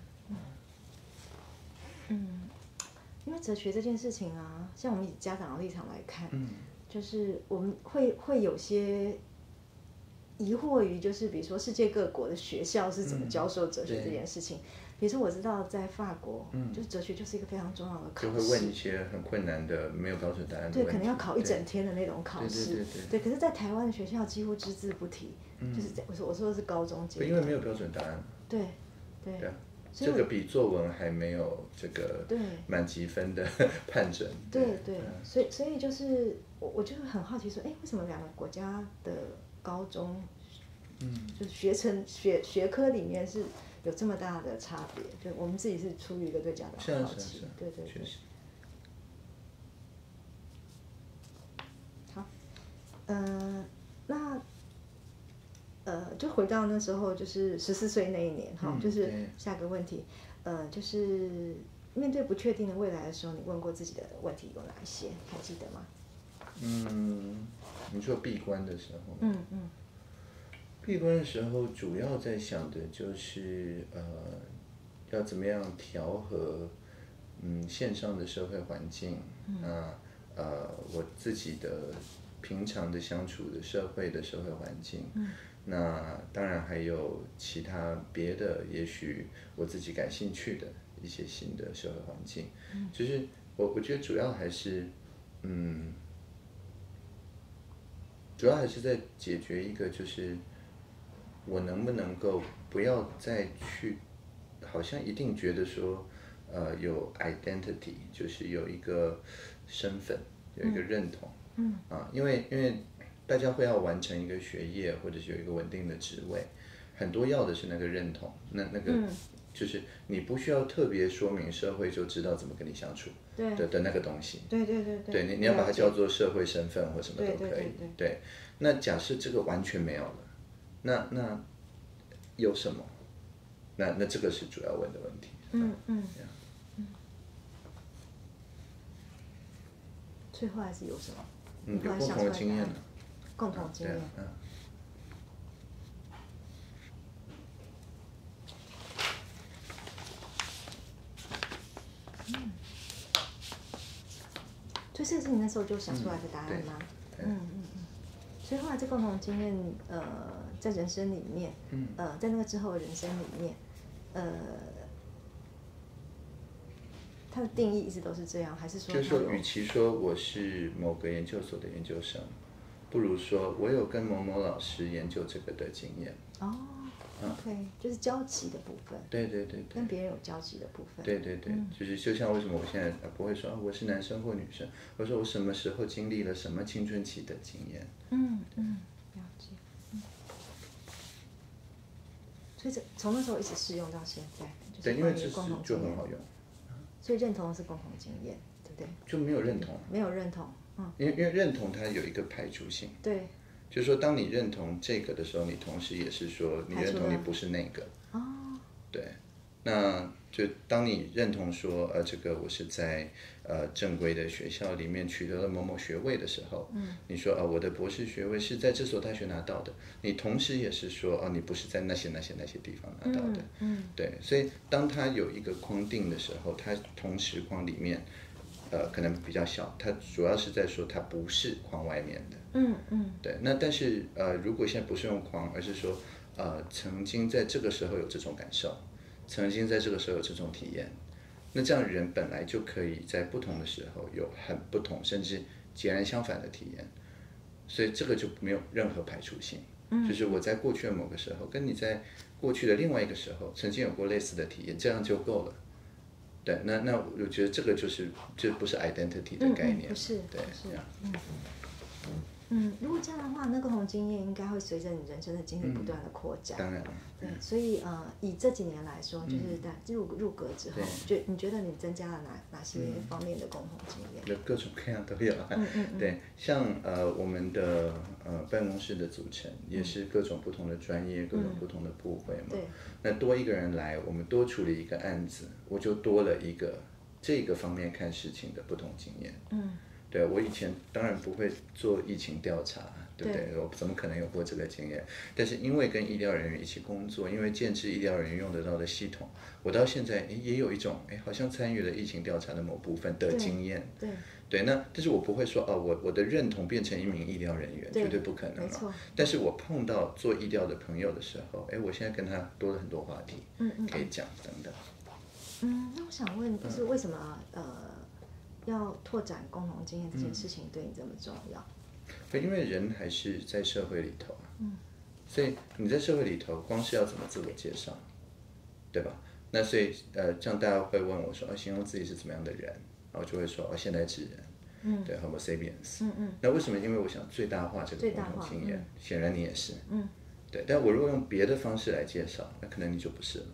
因为哲学这件事情啊，像我们以家长的立场来看，就是我们会有些疑惑于，就是比如说世界各国的学校是怎么教授哲学这件事情。比如说我知道在法国，就是哲学就是一个非常重要的考试， 就会问一些很困难的、没有标准答案的问题， 对，可能要考一整天的那种考试。对，可是，在台湾的学校几乎只字不提，就是我说的是高中阶段， 因为没有标准答案。 对。 这个比作文还没有这个满级分的判准。 对，所以就是我就很好奇说，为什么两个国家的高中，就是学科里面是有这么大的差别？就我们自己是出于一个对家长的好奇，对，确实。好，那。就回到那时候，就是14岁那一年哈，就是下个问题，就是面对不确定的未来的时候，你问过自己的问题有哪一些？还记得吗？ 你说闭关的时候，闭关的时候主要在想的就是要怎么样调和线上的社会环境，我自己的平常的相处的社会环境。那当然还有其他别的，也许我自己感兴趣的一些新的社会环境。就是我觉得主要还是在解决一个，就是我能不能够不要再去，好像一定觉得说有 identity， 就是有一个身份，有一个认同。因为大家会要完成一个学业，或者是有一个稳定的职位，很多要的是那个认同，那个就是你不需要特别说明，社会就知道怎么跟你相处的那个东西。对，你要把它叫做社会身份或什么都可以。对，那假设这个完全没有了，那有什么？那这个是主要问的问题。 最后还是有什么？ 有共同的经验。 共同经验。所以这是你那时候就想出来的答案吗？所以后来这共同经验，在人生里面，在那个之后的人生里面，它的定义一直都是这样，还是说？ 就是说，与其说我是某个研究所的研究生，不如说我有跟某某老师研究这个的经验。 OK， 就是交集的部分。 对， 跟别人有交集的部分。 对，就是就像为什么我现在不会说我是男生或女生，我说我什么时候经历了什么青春期的经验。 了解。所以从那时候一直适用到现在。 对，因为这是就很好用。 所以认同是共同经验，对不对？ 就没有认同。 没有认同。 因为认同它有一个排除性。 对。 就是说，当你认同这个的时候，你同时也是说，你认同你不是那个。对，那就当你认同说，这个我是在正规的学校里面取得了某某学位的时候，你说我的博士学位是在这所大学拿到的，你同时也是说，你不是在那些地方拿到的。对，所以当它有一个框定的时候，它同时框里面。可能比较小，它主要是在说它不是框外面的。对，那但是如果现在不是用框，而是说曾经在这个时候有这种感受，曾经在这个时候有这种体验，那这样人本来就可以在不同的时候有很不同甚至截然相反的体验。 所以这个就没有任何排除性。就是我在过去的某个时候，跟你在过去的另外一个时候曾经有过类似的体验，这样就够了。对，那我觉得这个这不是 identity 的概念， 不是， 对， 是，如果这样的话，那共同经验应该会随着你人生的经历不断的扩展。 当然了。 对，所以以这几年来说，就是在入阁之后，你觉得你增加了哪些方面的共同经验？ 有各种各样都有啊。对，像我们的办公室的组成也是各种不同的专业，各种不同的部会嘛。 对。 那多一个人来，我们多处理一个案子，我就多了一个这个方面看事情的不同经验。对，我以前当然不会做疫情调查，对不对？我怎么可能有过这个经验？但是因为跟医疗人员一起工作，因为建制医疗人员用得到的系统，我到现在也有一种好像参与了疫情调查的某部分的经验。对，那但是我不会说我的认同变成一名医疗人员，绝对不可能了。但是我碰到做医疗的朋友的时候，我现在跟他多了很多话题，可以讲等等。 那我想问，就是为什么要拓展共同经验这件事情对你这么重要？ 因为人还是在社会里头，所以你在社会里头，光是要怎么自我介绍，对吧？那所以这样大家会问我说，形容自己是怎么样的人，然后我就会说，现代智人，对 ，Homo sapiens。那为什么？因为我想最大化这个共同经验，显然你也是，对。但我如果用别的方式来介绍，那可能你就不是了。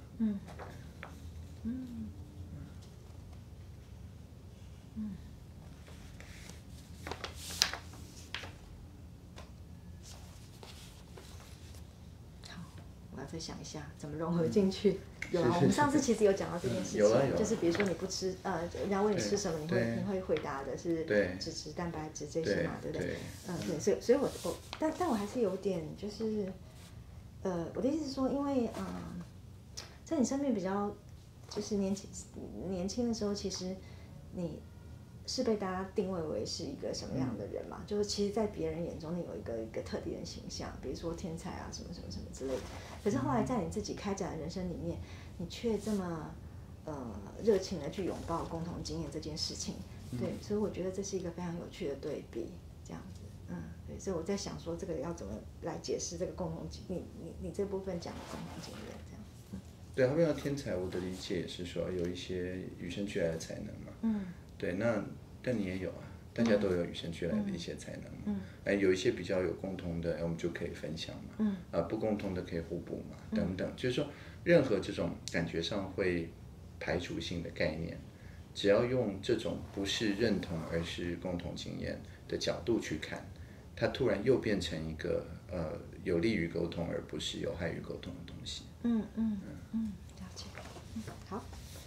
再想一下怎么融合进去。有啊，我们上次其实有讲到这件事情，就是比如说你不吃，人家问你吃什么，你会回答的是脂质、蛋白质这些嘛，对不对？对，所以我但我还是有点就是，我的意思是说，因为在你生命比较就是年轻的时候，其实你是被大家定位为是一个什么样的人嘛？就是其实，在别人眼中，你有一个特定的形象，比如说天才啊，什么什么什么之类的。可是后来在你自己开展的人生里面，你却这么热情的去拥抱共同经验这件事情，对，所以我觉得这是一个非常有趣的对比，这样子，对，所以我在想说，这个要怎么来解释这个共同经，你这部分讲的共同经验，这样。 对，他们要天才，我的理解也是说有一些与生俱来的才能嘛。对，但你也有啊，大家都有与生俱来的一些才能嘛。有一些比较有共同的，我们就可以分享嘛。不共同的可以互补嘛，等等。就是说，任何这种感觉上会排除性的概念，只要用这种不是认同而是共同经验的角度去看，它突然又变成一个有利于沟通而不是有害于沟通的东西。 了解。好。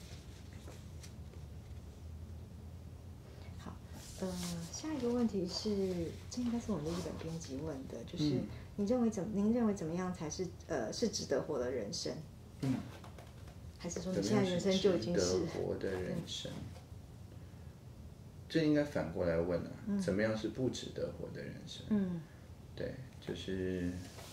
下一个问题是，这应该是我们的日本编辑问的，就是您认为怎么样才是是值得活的人生？还是说你现在人生就已经是值得活的人生？这应该反过来问啊，怎么样是不值得活的人生？对，就是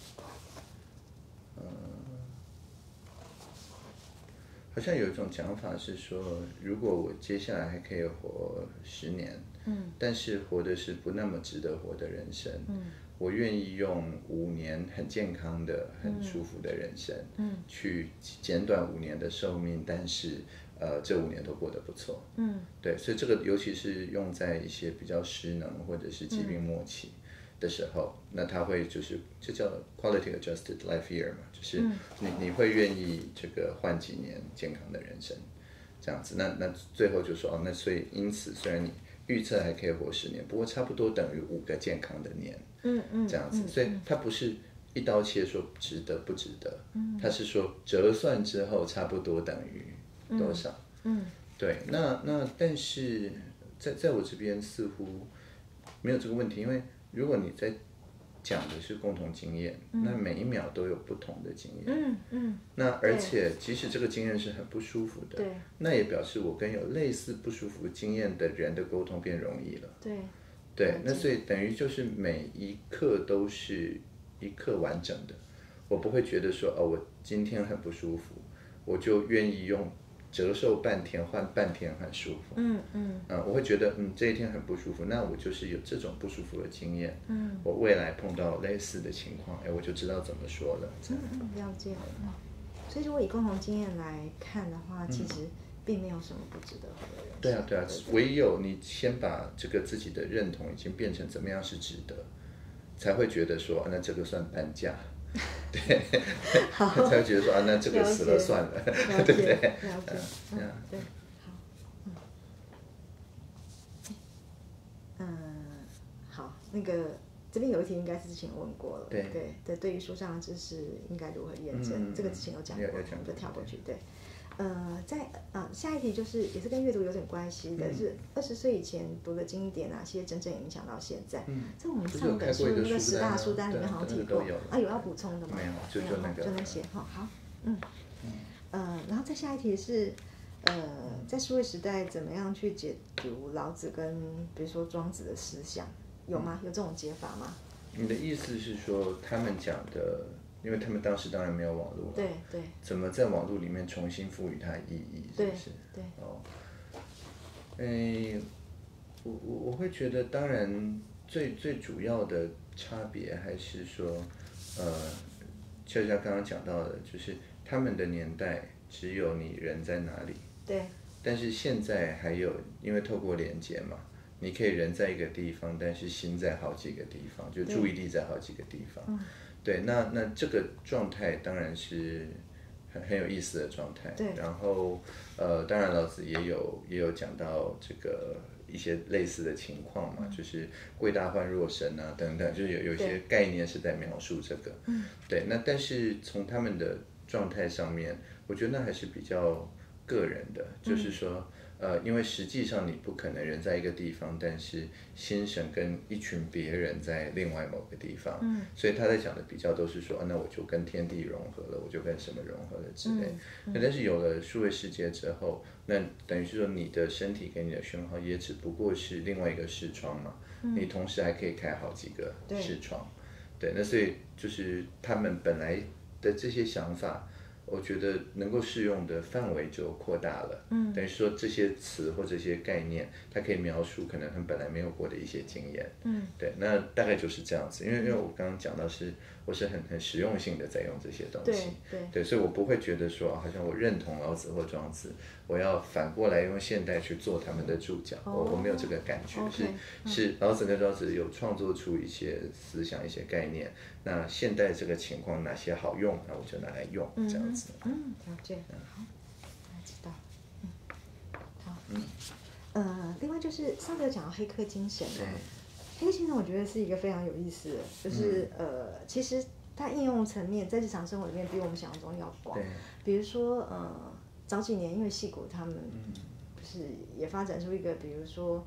好像有一种讲法是说，如果我接下来还可以活10年，但是活的是不那么值得活的人生，我愿意用5年很健康的、很舒服的人生，去减短5年的寿命，但是这5年都过得不错。对，所以这个尤其是用在一些比较失能或者是疾病末期的时候，那他会这叫 quality adjusted life year 嘛，就是你会愿意这个换几年健康的人生，这样子，那最后就说那所以因此虽然你预测还可以活10年，不过差不多等于5个健康的年，这样子，所以它不是一刀切说值得不值得，它是说折算之后差不多等于多少，对，那但是在我这边似乎没有这个问题，因为如果你在讲的是共同经验，那每一秒都有不同的经验，那而且即使这个经验是很不舒服的，那也表示我跟有类似不舒服经验的人的沟通变容易了，对，那所以等于就是每一刻都是一刻完整的，我不会觉得说我今天很不舒服，我就愿意用折寿半天换半天很舒服。我会觉得这一天很不舒服，那我就是有这种不舒服的经验。我未来碰到类似的情况，我就知道怎么说了。 了解。所以如果以共同经验来看的话，其实并没有什么不值得活的人生。 对啊，唯有你先把这个自己的认同已经变成怎么样是值得，才会觉得说那这个算半价。对，才会觉得说那这个死了算了，对不对？ 了解，对，好，好，那个这边有一题应该是之前问过了，对于书上的知识应该如何验证，这个之前有讲过，我们就跳过去，对。下一题就是也是跟阅读有点关系的，是20岁以前读的经典哪些真正影响到现在？这我们上本书那个10大书单里面好像提过，有要补充的吗？ 没有，就那些。 好，然后再下一题是，在数位时代怎么样去解读老子跟比如说庄子的思想，有吗？有这种解法吗？ 你的意思是说他们讲的？因为他们当时当然没有网络， 对， 怎么在网络里面重新赋予它意义，是不是？对，我会觉得，当然最主要的差别还是说，就像刚刚讲到的，就是他们的年代只有你人在哪里， 对， 但是现在还有，因为透过连接嘛，你可以人在一个地方，但是心在好几个地方，就注意力在好几个地方。对，那这个状态当然是很有意思的状态。 对。 然后当然老子也有讲到这个一些类似的情况嘛，就是贵大患若身啊等等，就是有一些概念是在描述这个。对，那但是从他们的状态上面，我觉得那还是比较个人的，就是说。因为实际上你不可能人在一个地方，但是心神跟一群别人在另外某个地方，所以他在讲的比较都是说，那我就跟天地融合了，我就跟什么融合了之类。但是有了数位世界之后，那等于是说你的身体给你的讯号也只不过是另外一个视窗嘛，你同时还可以开好几个视窗，对，那所以就是他们本来的这些想法。我觉得能够适用的范围就扩大了，等于说这些词或这些概念，它可以描述可能他们本来没有过的一些经验，对，那大概就是这样子。因为我刚刚讲到我是很实用性的在用这些东西，对，所以我不会觉得说好像我认同老子或庄子，我要反过来用现代去做他们的注脚，我没有这个感觉，是老子跟庄子有创作出一些思想、一些概念。那现代这个情况哪些好用，那我就拿来用，这样子。 了解，好，大家知道，好，另外就是上次有讲到黑客精神嘛，黑客精神我觉得是一个非常有意思的，就是其实它应用层面在日常生活里面比我们想象中要广。比如说早几年因为矽谷他们不是也发展出一个，比如说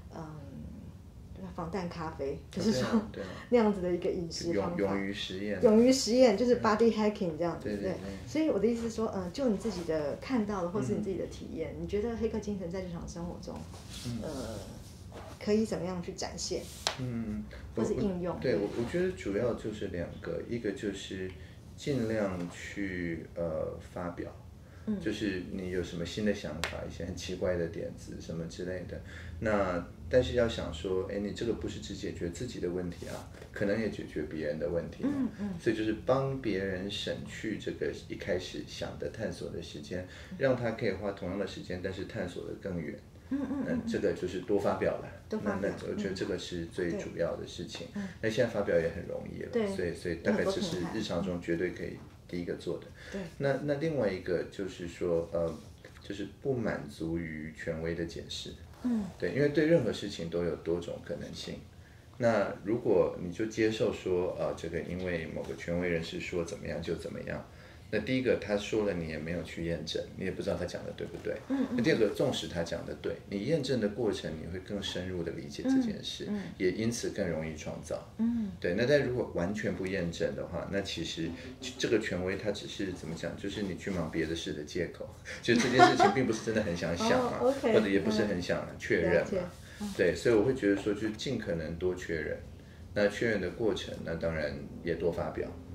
防弹咖啡，就是说那样子的一个饮食方法， 勇于实验，就是 body hacking 这样子，对。所以我的意思是说，就你自己的看到的，或是你自己的体验，你觉得黑客精神在日常生活中，可以怎么样去展现？或是应用？ 对，我觉得主要就是2个，一个就是尽量去发表。就是你有什么新的想法，一些很奇怪的点子什么之类的，那但是要想说，你这个不是只解决自己的问题啊，可能也解决别人的问题，所以就是帮别人省去这个一开始想的探索的时间，让他可以花同样的时间，但是探索的更远。这个就是多发表了。那我觉得这个是最主要的事情。那现在发表也很容易了，所以大概这是日常中绝对可以第一个做的。那另外一个就是说，就是不满足于权威的解释。对，因为对任何事情都有多种可能性。那如果你就接受说，这个因为某个权威人士说怎么样就怎么样。那第一个他说了你也没有去验证，你也不知道他讲的对不对。那第二个，纵使他讲的对，你验证的过程你会更深入的理解这件事，也因此更容易创造。对。那但如果完全不验证的话，那其实这个权威它只是怎么讲，就是你去忙别的事的借口，就是这件事情并不是真的很想想嘛，或者也不是很想确认嘛。对，所以我会觉得说，就尽可能多确认。那确认的过程，那当然也多发表。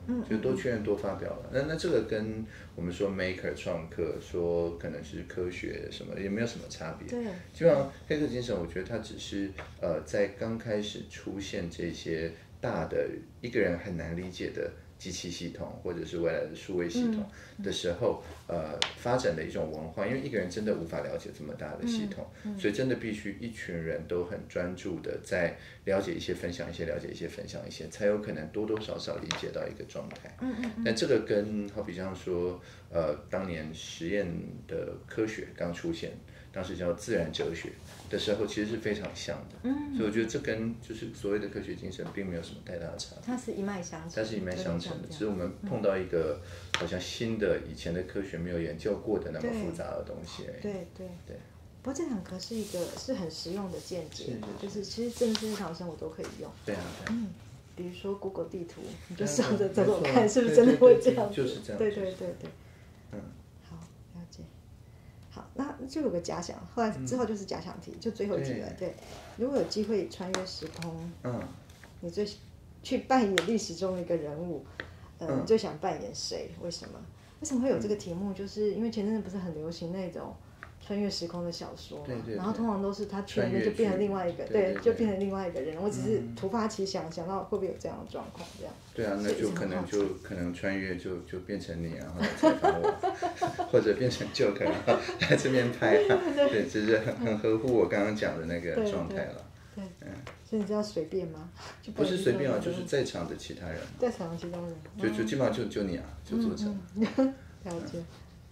就多确认多发表了。那这个跟我们说 maker 创客，说可能是科学什么也没有什么差别。 对， 基本上黑客精神，我觉得它只是在刚开始出现这些大的一个人很难理解的机器系统，或者是未来的数位系统的时候，发展的一种文化。因为一个人真的无法了解这么大的系统，所以真的必须一群人都很专注的在了解一些、分享一些、了解一些、分享一些，才有可能多多少少理解到一个状态。那这个跟好比像说，当年实验的科学刚出现，当时叫自然哲学的时候，其实是非常像的。所以我觉得这跟就是所谓的科学精神并没有什么太大的差别。 它是一脉相承。 它是一脉相承的，只是我们碰到一个好像新的以前的科学没有研究过的那么复杂的东西。 对。不过这两个是很实用的见解，就是其实真的是日常生活都可以用。 对啊。 比如说 Google 地图，你就照着走走看，是不是真的会这样子？ 就是这样。 对。好，了解。好，那就有个假想，后来之后就是假想题，就最后一题了。对，如果有机会穿越时空，你最去扮演历史中的一个人物，你最想扮演谁？为什么？为什么会有这个题目？就是因为前阵子不是很流行那种穿越时空的小说嘛，然后通常都是他去那边就变成另外一个，对，就变成另外一个人。我只是突发奇想，想到会不会有这样的状况，这样。 对啊，那就可能穿越就变成你，然后来采访我，或者变成 Joker， 然后来这边拍啊。对，就是很合乎我刚刚讲的那个状态了。 对，所以你知道随便吗？ 不是随便啊，就是在场的其他人。 在场的其他人。 就基本上就你啊，就作者。 了解。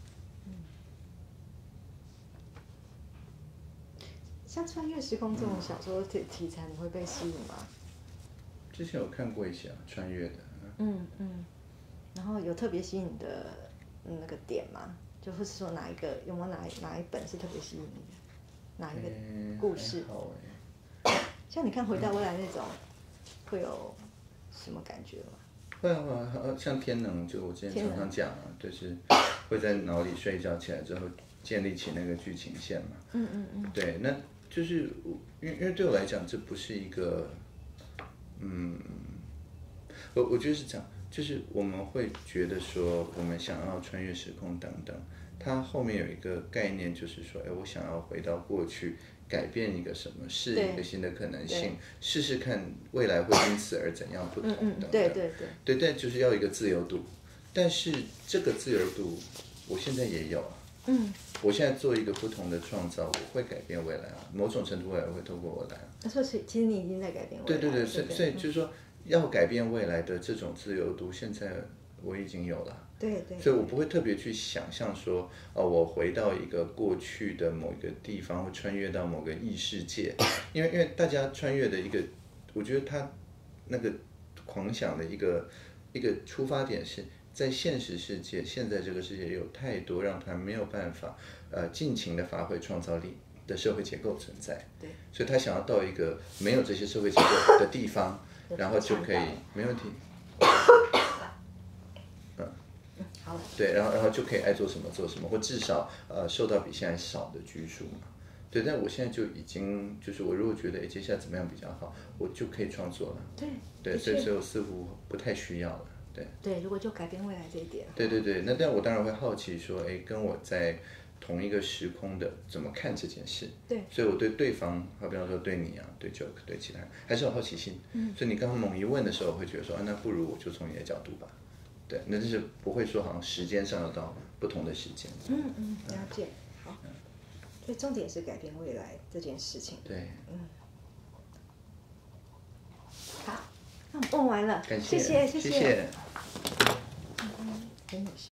像穿越时空这种小说题材，你会被吸引吗？ 之前有看过一些穿越的。 然后有特别吸引你的那个点吗？就或是说有没有哪一本是特别吸引你的？哪一个故事？像你看《回到未来》那种，会有什么感觉吗？ 会，像天能，就我之前常常讲啊，就是会在脑里睡觉起来之后建立起那个剧情线嘛。对，那就是因为对我来讲，这不是一个，我觉得是这样，就是我们会觉得说，我们想要穿越时空等等，它后面有一个概念，就是说，我想要回到过去，改变一个什么，试一个新的可能性，试试看未来会因此而怎样不同等等。对，但就是要一个自由度，但是这个自由度，我现在也有啊。我现在做一个不同的创造，我会改变未来啊，某种程度未来会透过我来啊。 所以其实你已经在改变未来。 对，所以就是说，要改变未来的这种自由度，现在我已经有了。 对。 所以我不会特别去想象说，我回到一个过去的某一个地方，会穿越到某个异世界，因为大家穿越的一个，我觉得他那个狂想的一个出发点是。在现实世界，现在这个世界有太多让他没有办法尽情的发挥创造力的社会结构存在， 对， 所以他想要到一个没有这些社会结构的地方，然后就可以没问题， 好了， 对，然后就可以爱做什么做什么，或至少受到比现在少的拘束嘛，对，但我现在就已经就是我如果觉得接下来怎么样比较好，我就可以创作了，对，所以我似乎不太需要了。 对，如果就改变未来这一点。 对，那但我当然会好奇说，跟我在同一个时空的怎么看这件事？ 对， 所以我对对方，好比方说对你啊，对 Joke， 对其他人，还是有好奇心。所以你刚刚猛一问的时候，我会觉得说，那不如我就从你的角度吧。对，那就是不会说好像时间上要到不同的时间。 了解。好，所以重点是改变未来这件事情。 对， 好。那我们问完了，谢谢。 很有趣。